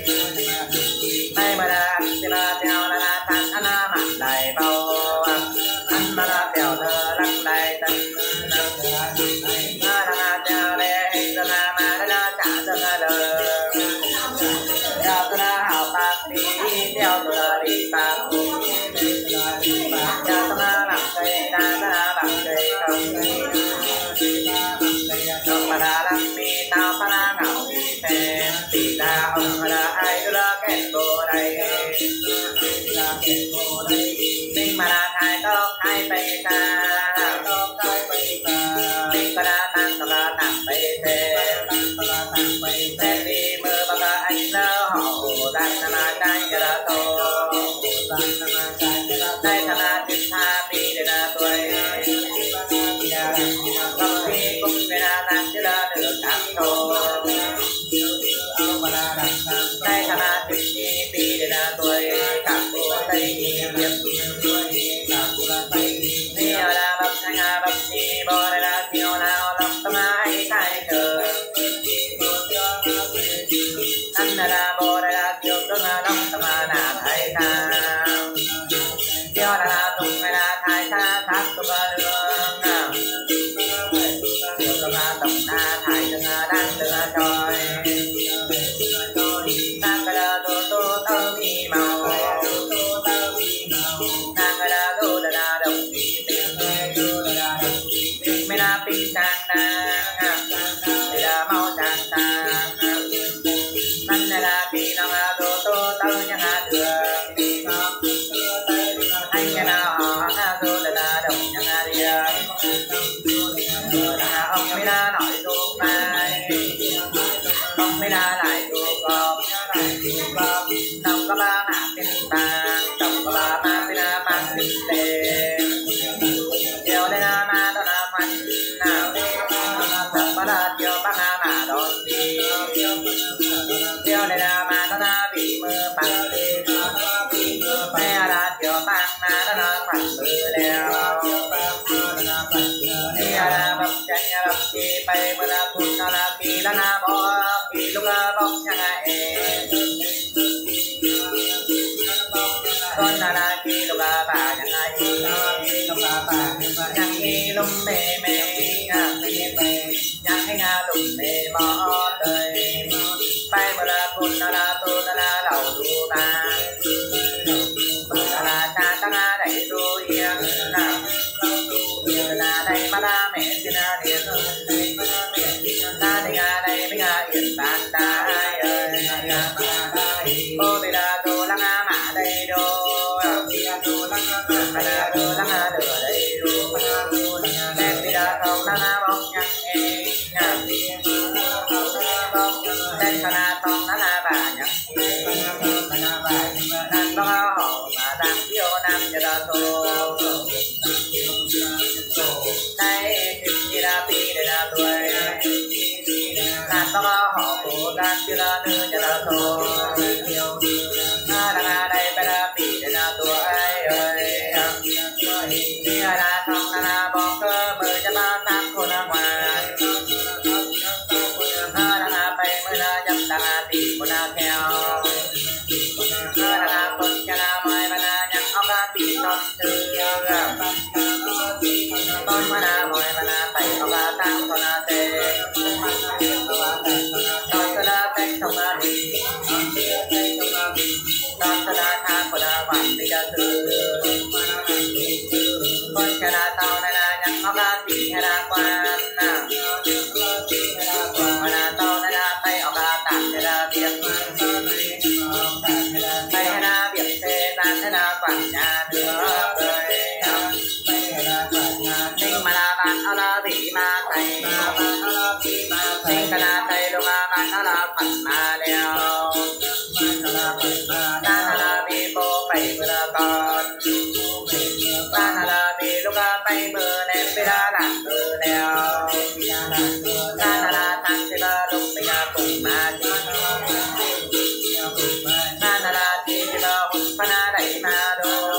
mà là cha ba theo là tan ana mặt lại bao ăn mà là bèo thơ đại tân ma đa cha lê hình tân ma đa cha tân lơ đào tân hảo bạc đi đeo tân đi bạc đào tân bạc cây đa tân bạc cây không mà đa lăng mi tao pa na ngạo phèn tì đa ông đa ai đa kẹt cô đây minh mà đa thái tóc thái bay ta minh mà đa tăng tóc tăng bay thế đi mơ bạc anh lỡ họ đang mà trái ra tô đây thằng na tiếp tha đi để na tuổi không đi cũng để na tăng chứ là được thắng thô đây thằng na tiếp đi để na tuổi cả cô tây nghiệp đi ở là bậc thanh à bậc chi bò đây là kiều nào lòng tâm ai thay cờ anh là bò đây là kiều tâm lòng tâm là thay ta kiều là tung hay là thay ta thắt tung đường kiều tâm tổng na thay từng đang từng trôi ta cái là tô tơ mi màu ta cái là tô là đồng mê la pin sang ta đây là mau sang ta anh là pin lòng tô tơ nhang đường anh là họ tô là đồng nhang đi ông mê la nói thuộc mai ông mê la lại thuộc đồng có ba mã pin vàng đồng có ba mã pin vàng pin đen điều đây là ma đó là quan nào đồng có là điều ba mà đón đi điều đây là ma đó là bị mưa bằng mẹ là điều bằng mà đó là quan mưa leo đi là bậc chân nhà bậc chi bay mưa là cùng nó là kỳ là na bỏ kỳ lúc bốc nhà em con là kỳ lúc bà nhà ai nhang kỳ lúc mê mê nhang hay ngà lúc mê mò đời bay mưa là cùng nó là tu nó là lẩu tu ba là cha ta là đầy tu yên là đây mà la mẹ xin là điện ta đây là đây mới là yên bàn tay ơi ô bây giờ đồ lăng mà đây đồ là đồ lăng lửa đây đồ nên bây giờ không lăng bóng nhang em nên là không là bà nhang nên có họ mà đang yêu nam cho đó thôi đây chỉ là pi để là tuổi là có họ của đang chưa là nữ cho đó thôi là đây phải là pi để là tuổi ơi đi là không là bỏ cơ mơ cho ba tháng khôn là ngoài là phải mới là dập là pi của là theo là con cho là mai mà là nhang ốc là pi con từ con mà là mồi mà là tay ốc là tăng con là tê con là tay không là đi con là thang con là vàng đi ra từ con cho là tao này là nhang ốc là pi hay là quan mà là tao này là tay ốc là tăng hay là việc tay hay là việc thế tan hay là quản nhà nước nhưng mà là bạn ở là bị ma tay nhưng cái là tay lúc mà bạn ở là phần mà đeo ta là bị bố bảy bữa con ta là bị lúc mà bay bữa nên bây giờ làm bữa đeo ta là thằng thì ba lúc bây giờ cùng mà ta là thì ba hụt phá đẩy mà đồ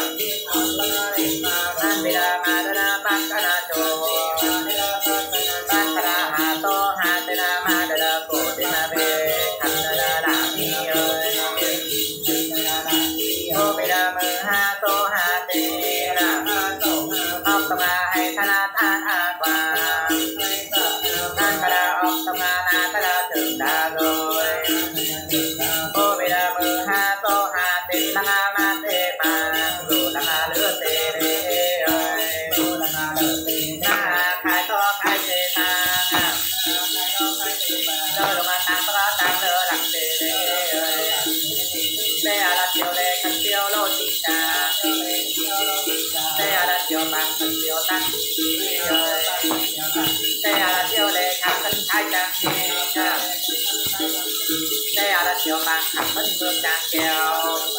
ta bây giờ mà đã bắt cái là chỗ bắt cái là hà to hà tên là mà đã cổ tên là về thành là làm gì ơi ô bây giờ mà hà to hà tên là học tập ให้ธนาทานอากว่านั่งกระดาออกทำงานกระดาถึงดาโรยโอเวลามือหาโตหาติดละงามาเตปังดูละงาเลือเตเรดูละงาเลือเตนาขายโตขายเตตาเดินลงมาทางพระตังเดินหลังเตเรเตอาลาเตียวเลคันเตียวโลจิตาเตอาลาเตียวบางคันเตียวตั้งเตอาลาเตียวเลคันคันไทยจังเกเตอาลาเตียวบางคันมันเมืองจางแก้ว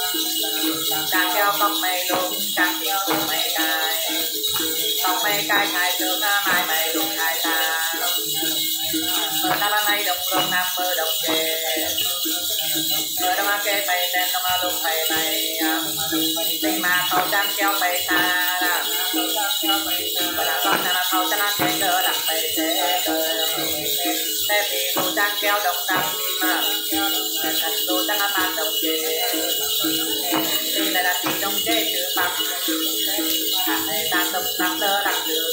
ก็ไม่ลงจางเตียวก็ไม่กายต้องไม่กายขายเติมหน้าไม้ไม่ลงขายตาเมื่อน้ำไม่ดงลงน้ำเมื่อดงเจเมื่อน้ำเกไปแทนต้องมาลงไปไม่ตีมาเขาจางแก้วไปตาเวลาตอนนั้นเขาจะน่าเก่งเดินหลังไปเจ๊แต่ปีดูจางแก้วดงดำมาแต่กันดูจางอาบานดงเจนี่แหละตีดงเจชื่อปั๊มในตาดงน้ำเดินหลังดู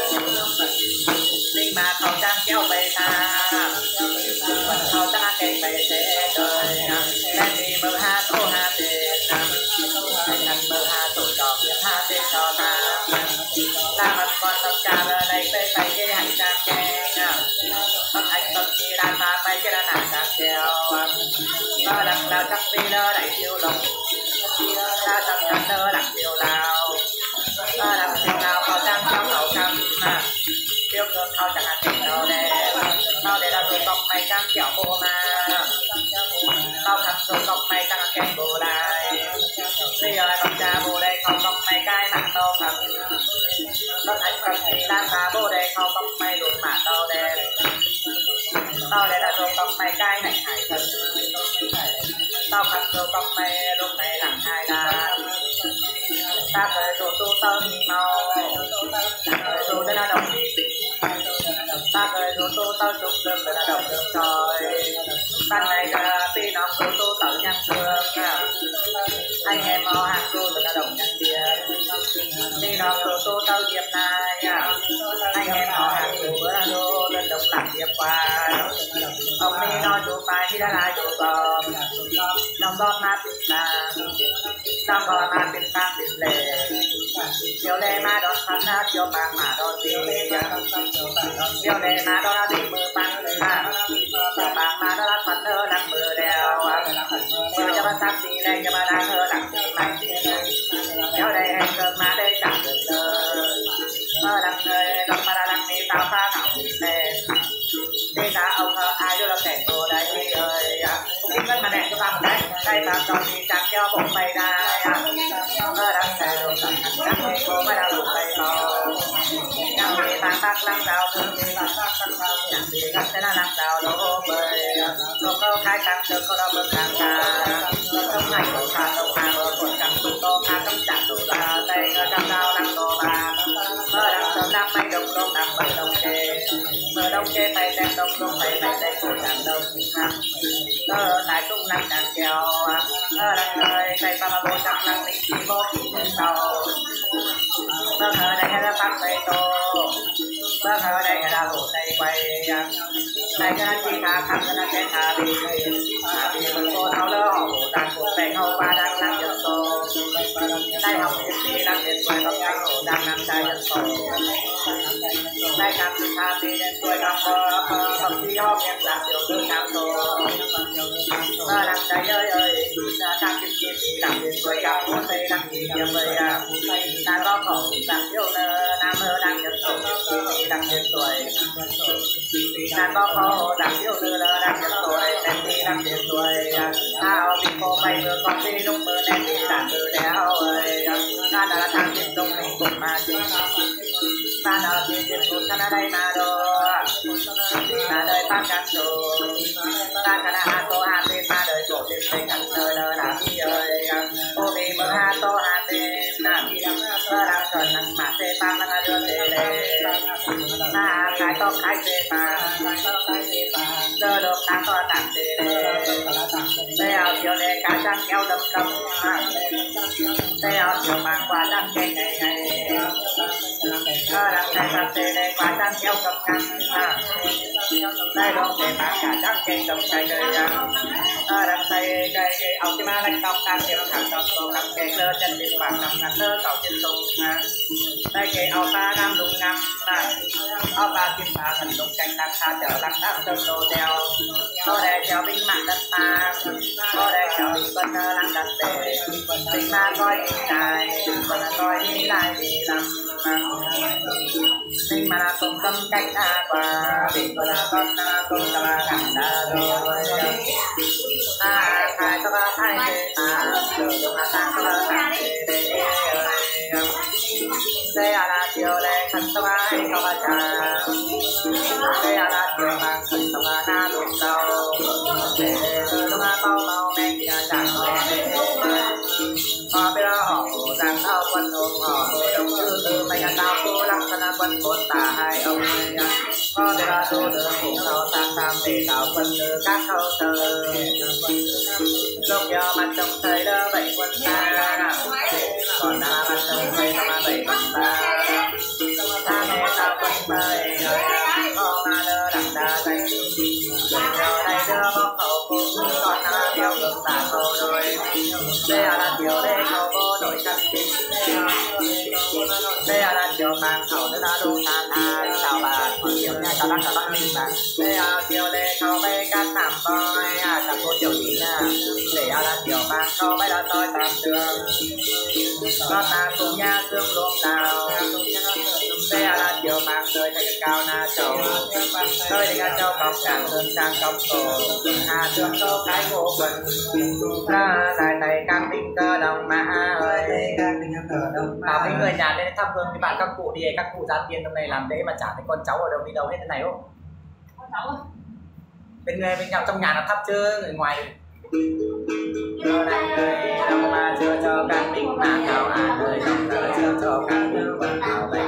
ตีมาเขาจางแก้วไปตาวันเขาจะน่าเก่งไปเจ๊แต่ปีเมื่อ5 โต 5 เจ็ดกันเมื่อ5 โตจอก5 เจ็ดจอตาตามันก่อนต้องจ่าเลยได้ไปเยี่ยมจางแกงต้องให้ต้องมีร้านมาไปเจรนาจางแก้วก็หลังเราจับปีเลยได้เที่ยวลงเราจับกันเลยหลังเที่ยวเราก็หลังเที่ยวเราเขาจางแก้วเขาจำมาเที่ยวเกินเขาจะหาเที่ยวเราได้เราดูตกไม่จางแก้วโบมาเราทำดูตกไม่จางแก้วโบได้เที่ยวต้องจ่าโบได้เขาตกไม่ใกล้หนักโตครับต้องให้คนที่ร้านตาโบได้เขาต้องไม่หลุดหมาโตแดงเราดูตกไม่ใกล้ไหนหายกันเราขับดูตกไม่ลุกในหลังหายได้ถ้าเคยดูตู้เติมมีเมาเคยดูได้ระดับดีถ้าเคยดูตู้เติมจุกเดิมได้ระดับเดิมจอยตั้งในกระปีน้องดูตู้เติมยังเชื่อanh em mò hàng cô là đồng nhận tiền đi nó cô tô tao diệp này anh em mò hàng cô bữa lô lên đồng lạc diệp qua ông đi nó chủ bài thì đã lại chủ bò đồng gót ma tìm ta đồng gót ma tìm ta tìm lệ chiều lệ ma đón thân á chiều bạc mà đón tiền chiều lệ ma đón á tìm mưa băng bạc mà đón thân ơ nặng mưa đèo chiều cho bà sắc thì đây cho bà đang ơ nặng kéo đây em cơn má đây chẳng được đời mơ đằng nơi đọc mà đã đằng đi tao pha thảo lên đi ta ông ai đưa là kẻ cô đây ơi cũng rất mà đẹp cho ta một đấy đây ta cho đi chẳng kéo bụng mày đây mơ đằng xe đồ chẳng chắc thì cô mới đã lụt mày to chẳng bị ta tắc lăng đào thương đi chẳng bị gắt thế là lăng đào lỗ bơi cô câu khai tăng được cô đâu bước hàng ta không này cô ta không hàng ở một cặp tụ tô ta không chặt tụ ta tay ở trong đào lăng đồ bà mơ đằng sớm năm mây đồng đông nằm bằng đồng kê mơ đông kê mây đem đông đông mây mây đây cô chẳng đông mơ tại trung năng càng kéo mơ đằng nơi cây ba bố chẳng lăng linh chỉ bố chỉ lên tàu mơ hờ đây là bắt tay tô mơ hờ đây là hổ tay quay đây là chỉ thả khăn là cái thả bị mình cô tháo lỡ họ hổ đàn cuộc bèn hậu ba đang làm giật tô đây học thì đang điện thoại gặp anh hổ đang nằm trái giật tô đây càng thì thả thì đến tuổi gặp không chỉ ho miệng làm điều tư nào tô mơ làm trái ơi đang kiếm kiếm thì làm điện tuổi gặp muốn thấy đang chỉ kiếm với đang có khổ đang yêu nam mơ đang giật tô đang điện tuổi đang có khổ đang yêu đang giật tuổi em đi đang điện tuổi tao bị cô bay mưa con đi lúc mưa em đi đàn từ đéo ơi ta đã thằng tiếp tục mình cùng mà đi ta đã đi tiếp tục ta đã đây mà đồ ta đời phát cắn đồ ta cả hà tô hà tên ta đời chỗ tiền tình cắn đời đời là đi ơi cô bị mưa hà tô hà tên là đi đang mưa đang cần nắng mà tê băng đang đưa tê lê ta cái to cái tê băng giờ được ta có tặng tê lê tê áo chiều lê cá trăng kéo đâm đâm tê áo chiều mang qua trăng cây ngày ngày Đang tay sắp tê đây quá đang theo cầm khăn đây đông tê bạc cả đang trên đồng cây đời đang tay cây áo tí ma lạnh tóc đang theo thẳng tóc tô cắm cây lơ chân đi bạc nằm ngắn lơ cậu trên sông đây cây áo ba nam đúng ngắm áo ba kim ba thần đúng canh đang xa chở lăng đang sơn đồ đeo có để cho binh mạng đất ta có để cho binh quân lăng đất tề binh ma coi đi lại quân coi đi lại đi làm nhưng mà là cùng tâm cách ta qua vì có là con cùng là thằng ta rồi ai ai có ba ai thế ta được là ta có là thằng thế là chiều lên khăn tông ai có ba cha thế là chiều mang khăn tông na lục đầu để tông bao bao men kia chẳng họ bây giờ họ rằng thao quân ôm họ đồng chư từ mày tao cố lắm cho nên quân bốn tà hai ông có bây giờ tôi được cùng thao tam để thảo quân từ các khâu sơ lúc giờ mặt trông thấy đỡ bảy quân ta còn là mặt trông thấy mà bảy quân ta ta nghe tao quân bơi có mà đỡ đằng đa tay giờ đây đưa bóng khẩu cũng còn là theo đường tà khâu đôi đây là chiều đây khẩu vô đổi cắt tim đây là chiều mang khẩu đây là đúng tàn ai chào bà còn chiều nha chào bác minh bà đây là chiều đây khẩu bay cắt nằm voi chào cô chiều tí nha để là chiều mang khẩu bay là tôi tạm đường có ta cùng nha tương luôn nào đây là chiều mang rơi thành cao na trầu tôi đi ra châu bọc cản tương trang cọc cổ hà tương câu cái cổ quần ra dài tay cam tinh cơ đồng mã ơi bảo mấy người nhà lên thắp hương thì bạn các cụ đi các cụ ra tiền trong này làm lễ mà chả thấy con cháu ở đâu đi đâu hết thế này không bên người bên nhau trong nhà nó thắp chứ người ngoài giờ này người đâu mà chưa cho các minh mà thảo ơi trong giờ chưa cho các nữ vẫn thảo vậy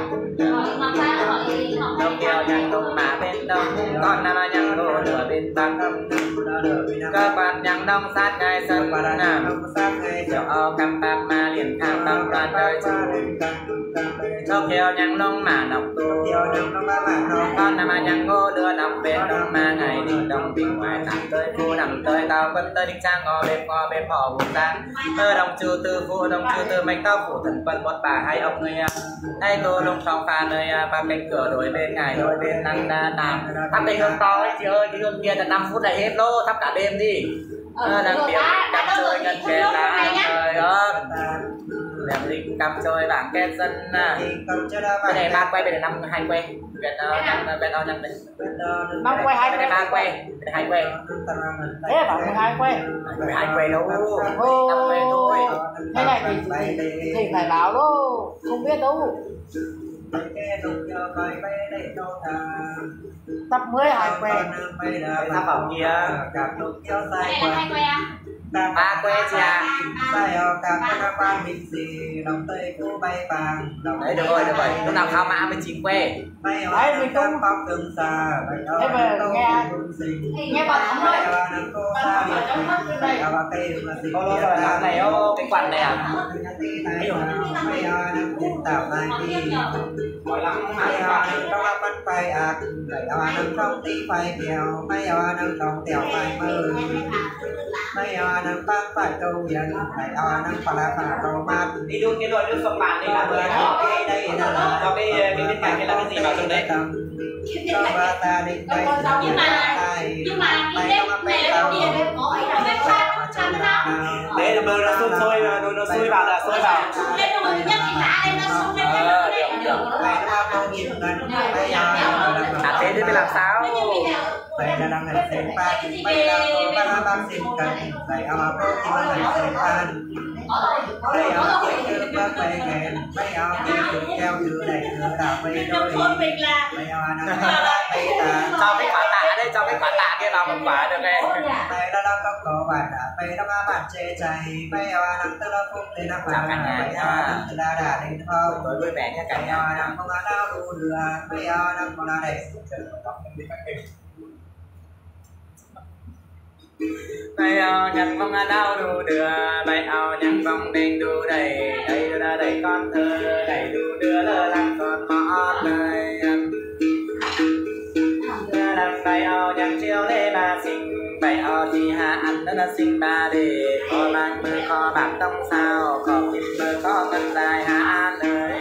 đông kêu nhang đông mà bên đông con nam nhang đồ lửa bên bắc cơ quan nhang đông sát ngay sân quán nam chỗ ô cam bạc mà liền tham tâm đoàn đời đông kêu nhang đông mà nọc tu con nam nhang ngô đưa nọc bên đông mà ngày đi đông bình ngoài nằm tới phu nằm tới tao vẫn tới đinh trang ngò bếp họ buồn sang tơ đồng chư tư phu đồng chư tư mạch tao phủ thần quân một bà hai ông người đây cô lông trong pha nơi ba cánh cửa đối bên ngày đối bên năng làm thắp đây hương to ấy chị ơi cái hương kia là 5 phút là hết lô thắp cả đêm đi đang tiếng cắm chơi ngân kẹt là trời ơi đẹp linh cắm chơi bảng kết dân cái này ba quay bên này 5 2 quay bên đó nhầm đấy 5 quay 2 quay 3 quay 2 quay thế bảo 12 quay 2 quay đâu 5 quay thôi thế này thì phải báo đâu không biết đâu tập 12 quay thắp vào kia đây là 2 quay à 3 quay cha đấy được rồi lúc nào khao mã 19 quay đấy mình cũng thế về nghe bạn không ơi có lo rồi làm này ô cái quạt này à hỏi lắm mà trong lắm bánh bay ạc đẩy nâng trong tí phải kèo mấy nâng trong tèo phải mơ mấy nâng bác phải câu dần mấy nâng phải là câu mát đi đun cái nồi nước sông bàn đi làm người đây là cho cái bên cạnh cái là cái gì vào trong đấy cho ba ta đi bay nhưng mà cái này là cái điện có ấy là cái phát cho nó đấy là bơ nó sôi nó sôi vào là sôi vào lên rồi thứ nhất thì đá lên nó sung lên à thế thì phải làm sao vậy là đang ngày xem ba vậy là ba ba xem cần vậy mà cô chỉ có ngày xem ba đây là cái nước bay kèm mấy cái chụp keo dừa này dừa đào bay đôi vậy mà nó bay ta cho cái quả tạ đây cho cái quả tạ kia vào một quả được này đây đó có cổ bạn đã bay nó mà bạn chê chạy bay mà nó từ đó phút đến nó vào vậy là đã đến không tối vui vẻ nha cả vậy nhà mà nó không có đâu đủ được bây giờ nó còn là để bay ao nhặt bông đau đủ đưa bay ao nhặt bông đen đủ đầy đầy đưa ra đầy con thơ đầy đủ đưa lơ lăng con mót lời đằng bay ao nhặt chiều lê ba sinh bay ao thì hạ ăn nó là sinh ba để có bạc mơ có bạc tông sao có kim mơ có ngân dài hạ ăn lời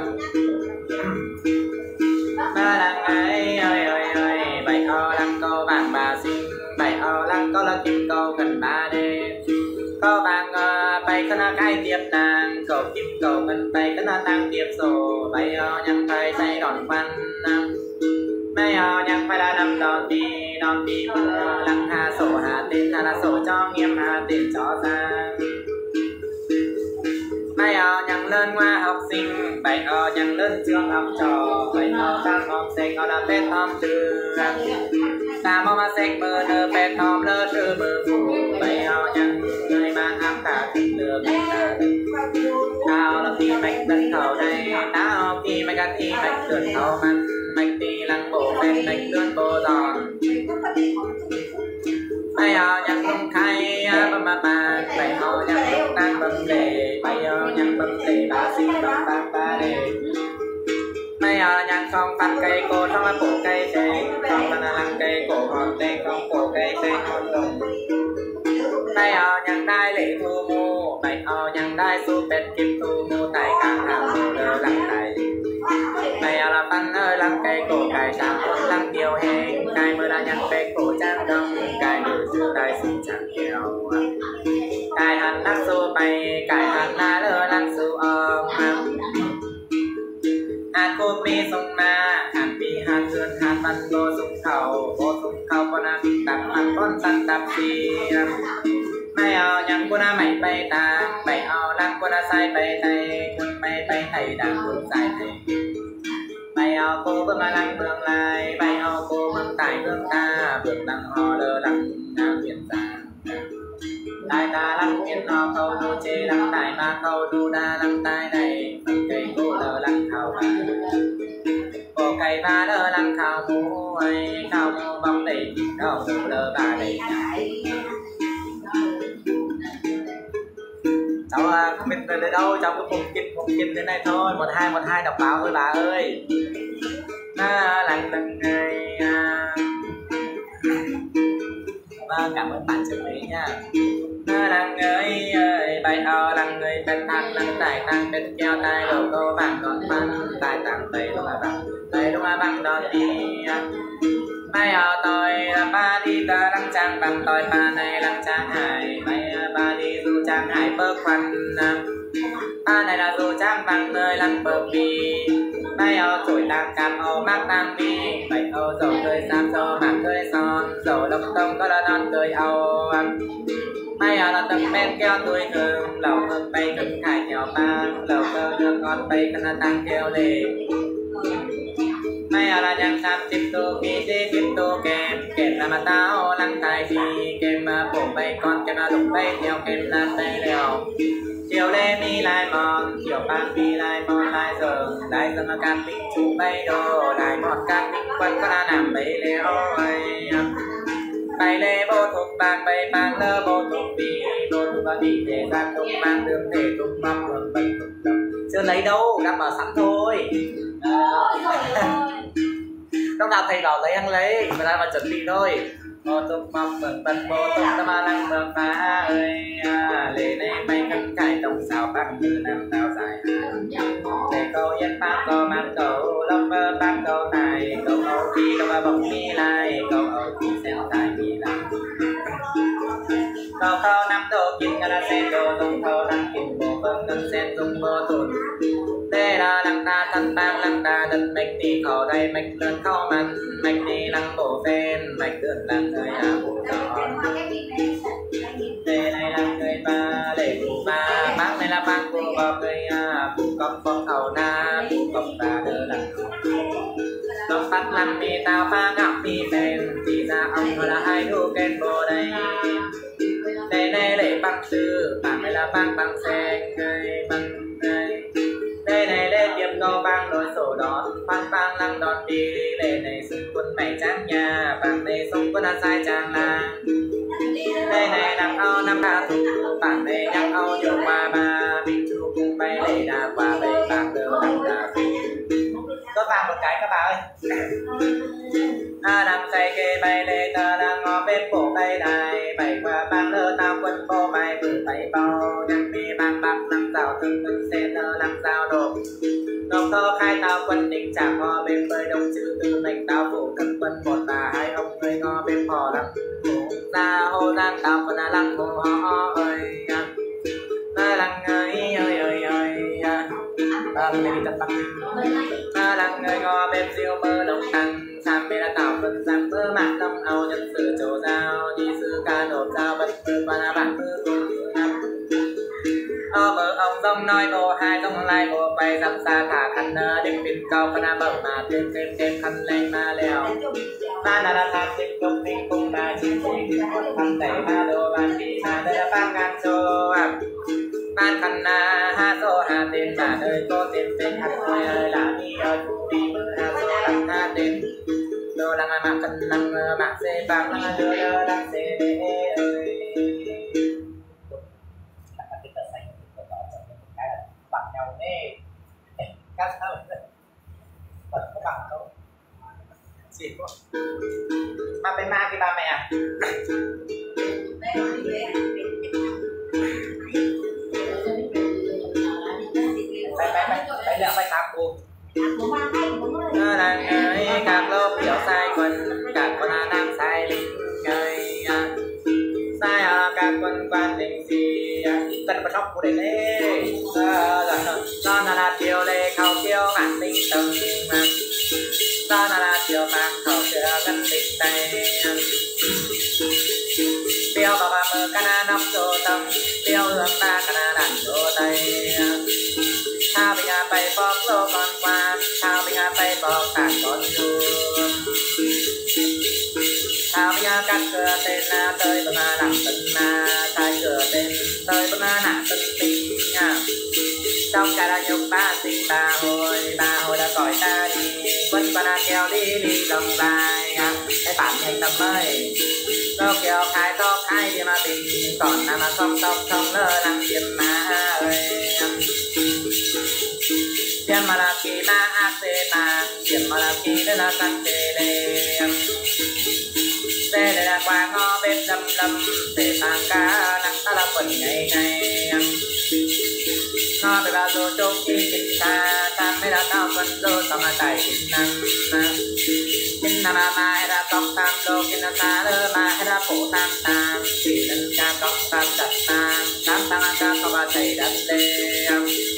ba đằng ấy ơi ơi ơi bay ao lăng câu bạc bà sinh bay ao lăng câu là kim câu gần ba đêm câu bạc bay khăn cái tiếp nàng cầu kim cầu ngân bay khăn tăng tiếp sổ bay ao nhang bay say đòn văn bay ao nhang bay đã nằm đòn đi mưa lăng hà sổ hà tên là sổ cho nghiêm hà tên cho sang bay ao nhang lên qua học sinh bay ao nhang lên trường học trò bay ao các học sinh ở là tết hôm từ ta mong mà xách bờ nơ bẹt hôm lơ trừ bờ phủ bay ao nhang người mang ám cả tình lừa mình ta tao là khi mạch tân thầu đây tao khi mạch các khi mạch tuyển thầu mặn mạch đi lăng bộ bên mạch lươn bộ giòn bay ao nhang không khai bấm mà bay ao nhang lúc tan bấm đề bay ao nhang bấm đề bà sinh bấm ba đề bay ao nhang không phát cây cổ trong là cổ cây trẻ không là lăng cây cổ ngọn tê không cổ cây trẻ ngọn đồng bay ao nhang đai lệ thu mô bay ao nhang đai su bẹt kim thu mô tại càng hàng mô lơ lăng tài bay ao là phân ơi lăng cây cổ cài trang quân lăng kiều hề cài mơ là nhang cây cổ trang đông cài nữ sư đai sinh chẳng kiều cài hẳn lăng su bay cài hẳn lá lơ lăng su hạt cô mi sông na hạt pi hạt sườn hạt văn cô sung khẩu con đạp hạt con săn đạp xì bay ao nhang cô na mày bay tàng bay ao lăng cô na sai bay tay quân bay thầy đang quân sai thầy bay ao cô bước mà lăng đường lại bay ao cô bước tại hương ta bước đằng hò lơ lăng nam biển xa đại ta lăng yên hò khâu đu chê lăng đại ma khâu đu đa lăng tai này phần cây cô lơ lăng khao ba cô cây ba lơ lăng khao mũ ơi khao mũ bóng đầy thịt khao mũ lơ ba đầy cháu không biết tới đâu, cháu cứ cùng kinh thế này thôi, 1212 đọc báo thôi bà ơi. Lặng ngày vâng, cảm ơn bạn trợ lý nha. Lặng ơi bài ao lặng người bên thang lặng tài thang bên keo tay đầu câu vàng còn phân tài tặng tay đúng là bằng đòn đi. Bài ao tôi là ba đi ta lăng trang bằng tôi ba này lăng trang hải ba đi du trang hải bơ khoăn ba này là du trang bằng nơi lăng bờ bì bài ao tuổi đang cam ô mắc tam mi bài ô dầu cười sam dầu mạc cười son dầu lông tông có là non cười ao bài ao là tầng bên keo tuổi thường lầu hơn bay cưng hải nhỏ bang lầu cơ nước ngon bay cân là tăng keo lề mai là nhang sam tiếp tu khi đi tiếp tu kèm là mà tao lăng tài thì kèm mà bổ bay con kèm là lục bay theo kèm là tay lèo chiều lê mi lại mòn chiều ban mi lại mòn lại giờ đại giờ mà can tinh chú bay đồ lại mòn can tinh quân có là nằm bay lê ôi bay lê vô thuộc bang bay bang lơ vô thuộc bì vô thuộc và bì để ra thuộc bang đường thể thuộc băng đường bần thuộc đập chưa lấy đâu đang mở sẵn thôi. Lúc nào thầy bảo lấy ăn lấy, người ta mà chuẩn bị thôi. Mô tục mọc bẩn bẩn mô tục ta mà lăng bờ phá ơi lê này bay khăn cải đồng xào băng như năm tao dài để câu yên bác câu mang câu lông bơ bác câu tài câu ấu khi câu ba bóng mi lại câu ấu khi xeo tài mi lại câu câu năm đồ kinh nga là sen đồ tung thâu lăng kinh bộ vâng ngân sen tung mô tụt đây là lăng ta thân bang lăng ta đất mạch đi khẩu đây mạch đơn khâu mặt mạch đi lăng bộ phen mạch đơn lăng người bộ tròn đây này là người ba để cụ ba bác này là bác của bò người cụ công phong thầu na cụ công ta đỡ lăng công phát lăng mi tao pha ngọc mi phen chỉ ra ông là hai đu kênh bộ đây đây này để băng sư bác này là băng xe người băng người đây này lên tiêm câu băng đối sổ đón băng lăng đón đi lệ này xung quân mày tráng nhà băng này xung quân là sai chàng làng đây này nằm ao năm ba thủ bản này nhắc ao nhiều qua ba mình chú cùng bay lệ đà qua bay bạc đỡ nằm đà có vàng một cái các bạn ơi nằm say kê bay lệ ta đang ngó bên cổ bay đài bay qua bang lơ tao quân cô bay vừa bay bao nhăn mi bang bạc năm rào từng từng xe nơ năm rào đổ đồng thơ khai tao quân định trả ngò bên bơi đông chữ từ mình tao phủ thân quân một bà hai ông người ngò bên phò lắm ra hô giang tao quân lăng hồ ho ơi lăng ơi ơi ơi ơi mình đi tập tắc lăng ơi ngò bên siêu mơ đồng tăng sam bên tao quân giang mơ mạng đông âu nhân sự chỗ giao đi sư ca nộp giao bất tư qua bạn tư vợ ông dông nói bộ hai dông lai bộ bay dăm xa thả khăn đêm pin cao phân bờ mà thêm thêm khăn lên mà lèo ta là tham thích công ty cùng bà chỉ đi một thăm tẩy ba đồ bàn đi mà đây là ba ngàn số ban khăn ha số hà tiền mà đời có tiền tiền hạt ơi là đi ở chú đi mưa ha số lặng ha tiền đồ lặng mà cần lặng mà xe vàng lặng đưa lặng xe ơi bằng nhau nè các sao bật có bằng không xịn quá mà bên ma cái ba mẹ à phải lẹo phải tạp cô đang ơi các lốp kiểu sai quần các con đang sai linh ơi sai các quân quan linh gì cần phải nóc của để lê do là chiều lê khẩu chiều bản tinh tầng do là chiều bạc khẩu chiều gần tinh tay tiêu bà bà mơ cana nóc chỗ tâm tiêu hướng ta cana đàn chỗ tay thao bình à bay bọc lô con quan thao bình à bay bọc tàn con chuông thao bình à cắt cửa tên là tới bưng à làm tân mà sai cửa tên tới bưng à nạ tân tinh trong cả là nhục ba sinh ba hồi đã cõi ta đi vẫn qua đã kéo đi đi đồng dài cái bản thành tâm ơi đâu kéo khai tóc hai đi mà tình còn là mà không tóc không lơ lăng tiền mà ơi tiền mà là kỳ ma ác xê tàn tiền mà là kỳ nên là tăng xê đê xê là qua ngõ bên lâm lâm xê tàn cá nắng ta là phần ngày ngày ngõ về bao giờ trông khi tình ta ta mới là tao vẫn rồi tao mà chạy tình năng kinh là mà hay là tóc tam lô kinh là ta lơ mà hay là cổ tam tam chỉ nên ca tóc tam đặt tam tam ca tóc ba chạy đập lê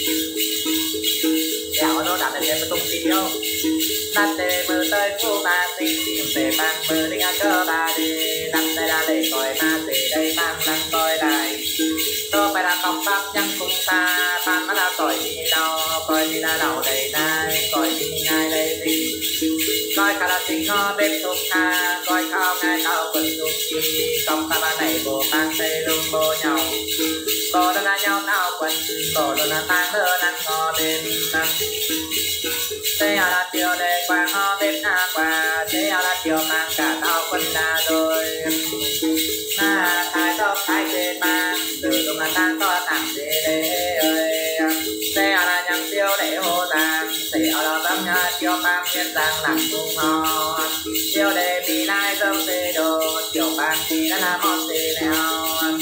kéo nó đặt lên cái tung tiêu đặt để mưa tới phố ba tinh để mang mưa đi ăn cơ ba đi đặt đây là để coi ma để đây mang đang coi lại tôi phải là tóc pháp nhân cùng ta tan nó là coi đi đâu coi đi là đầu đầy này coi đi ngay đây đi coi cả là tình ngõ bếp thuốc tha coi khao ngay tao quần thuốc chi trong ta ba này bộ mang tay lung bô nhau bộ đó là nhau tao quần bộ đó là tăng lơ nắng ngõ bên nắng đây là chiều để qua ngõ bếp na qua đây là chiều mang cả tao quần đa rồi na thái tóc thái trên mang từ lúc là tăng to tặng dễ đế ơi đây là nhằm tiêu để hô tàng đây là bấm nhà chiều mang nguyên tàng làm cung ngon chiều để bị lai dâu xê đồ chiều mang thì đã là món xê leo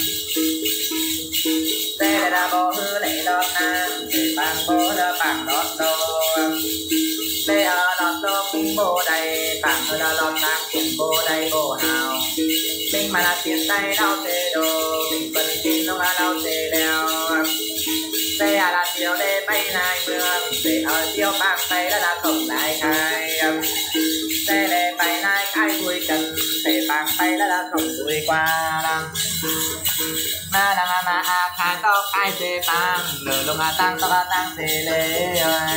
đây là bộ hư lễ đọt nam để bàn bố đỡ bảng đọt đồ đây là đọt đồ cùng bố đầy bảng hư đọt đọt nam cùng bố đầy bố hào mình mà là tiền tay đau xê đồ mình phần tin nó là đau xê leo đây là chiều để bay lại mưa để ở chiều bảng tay là không lại khai đây để bay lại khai vui trần để bảng tay là không vui qua lắm na đang mà khai tóc khai xê tăng lửa lùng tăng tóc tăng xê lê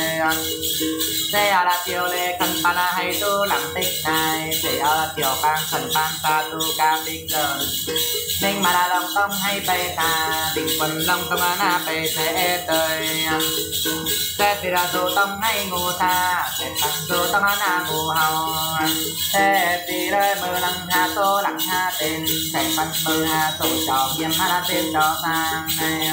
sẽ là chiều lê khẩn pan hay tu làm tích này sẽ là chiều pan khẩn pan ta tu ca tích gần nên mà là lòng tông hay bay ta định quần lòng tông na bay sẽ tới sẽ thì là dù tông hay ngủ ta sẽ thành dù tông na ngủ hầu sẽ thì lời mơ lăng hà tô lăng hà tên sẽ phân mơ hà tổ cho nghiêm hà tên cho sang này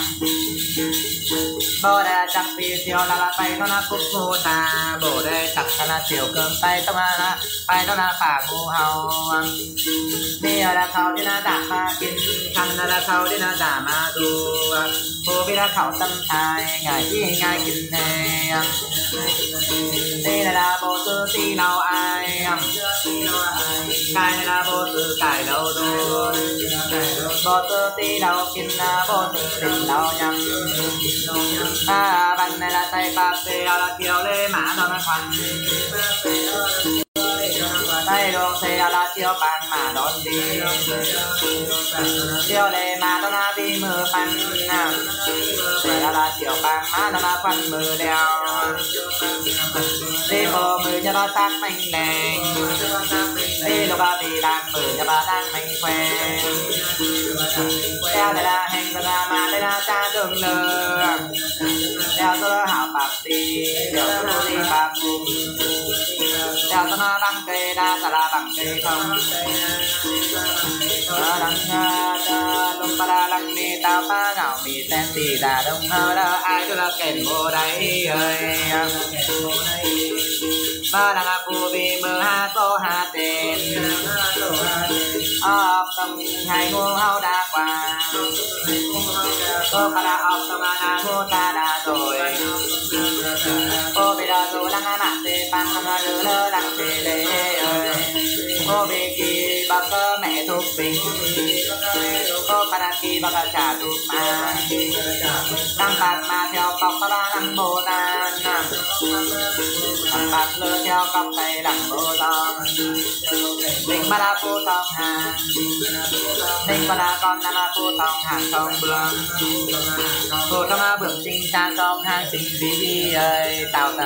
bồ đề chắc vì siêu là bay nó là cúc ngủ ta bồ đề chắc là chiều cơm tay tông là bay nó là phả ngủ hầu đi là thao đi là đạp ma kinh khăn là thao đi là đạp ma du cô biết là thảo tâm thái ngày đi ngày kinh này đây là bộ tư ti nào ai cái là bộ tư cải đầu đôi bộ tư ti đầu kinh là bộ tư đỉnh đầu nhầm ta ban này là tay bạc tê là kiều lê mã nó là khoan tay đồ xe là chiều bằng mà đón đi chiều lê mà nó là đi mưa phăng xe là chiều bằng mà nó là khoan mưa đeo đi bộ mưa cho nó sắc mình đèn đi lúc ba đi đang mưa cho ba đang mình khoe theo đây là hình ra mà đây là cha đường lừa theo tôi hảo bạc đi điều tôi đi bạc cùng theo tôi nó bằng cây đa là bằng cây không đăng lùng ba lăng mi tao phá ngạo mi tên tì đà đông hơ đó ai tôi là kèn vô đây ơi ba là phù vi mơ ha tô ha tên tâm hai ngô hao đa qua tô ba đa ốc tâm na ngô ta đa rồi ô bây giờ dù lăng nát tê pan lăng lơ lơ lăng tê lê ơi ô bê kỳ bác cơ mẹ thúc bình ô ba đa kỳ bác trả thúc mà tăng bạc mà theo cọc ba lăng bồ đàn tăng bạc lơ theo cọc tay lăng bồ đàn mình ba đa phu tông hàng mình ba đa con là phu tông hàng tông bương phu tông bương sinh cha tông hàng sinh vì ơi tạo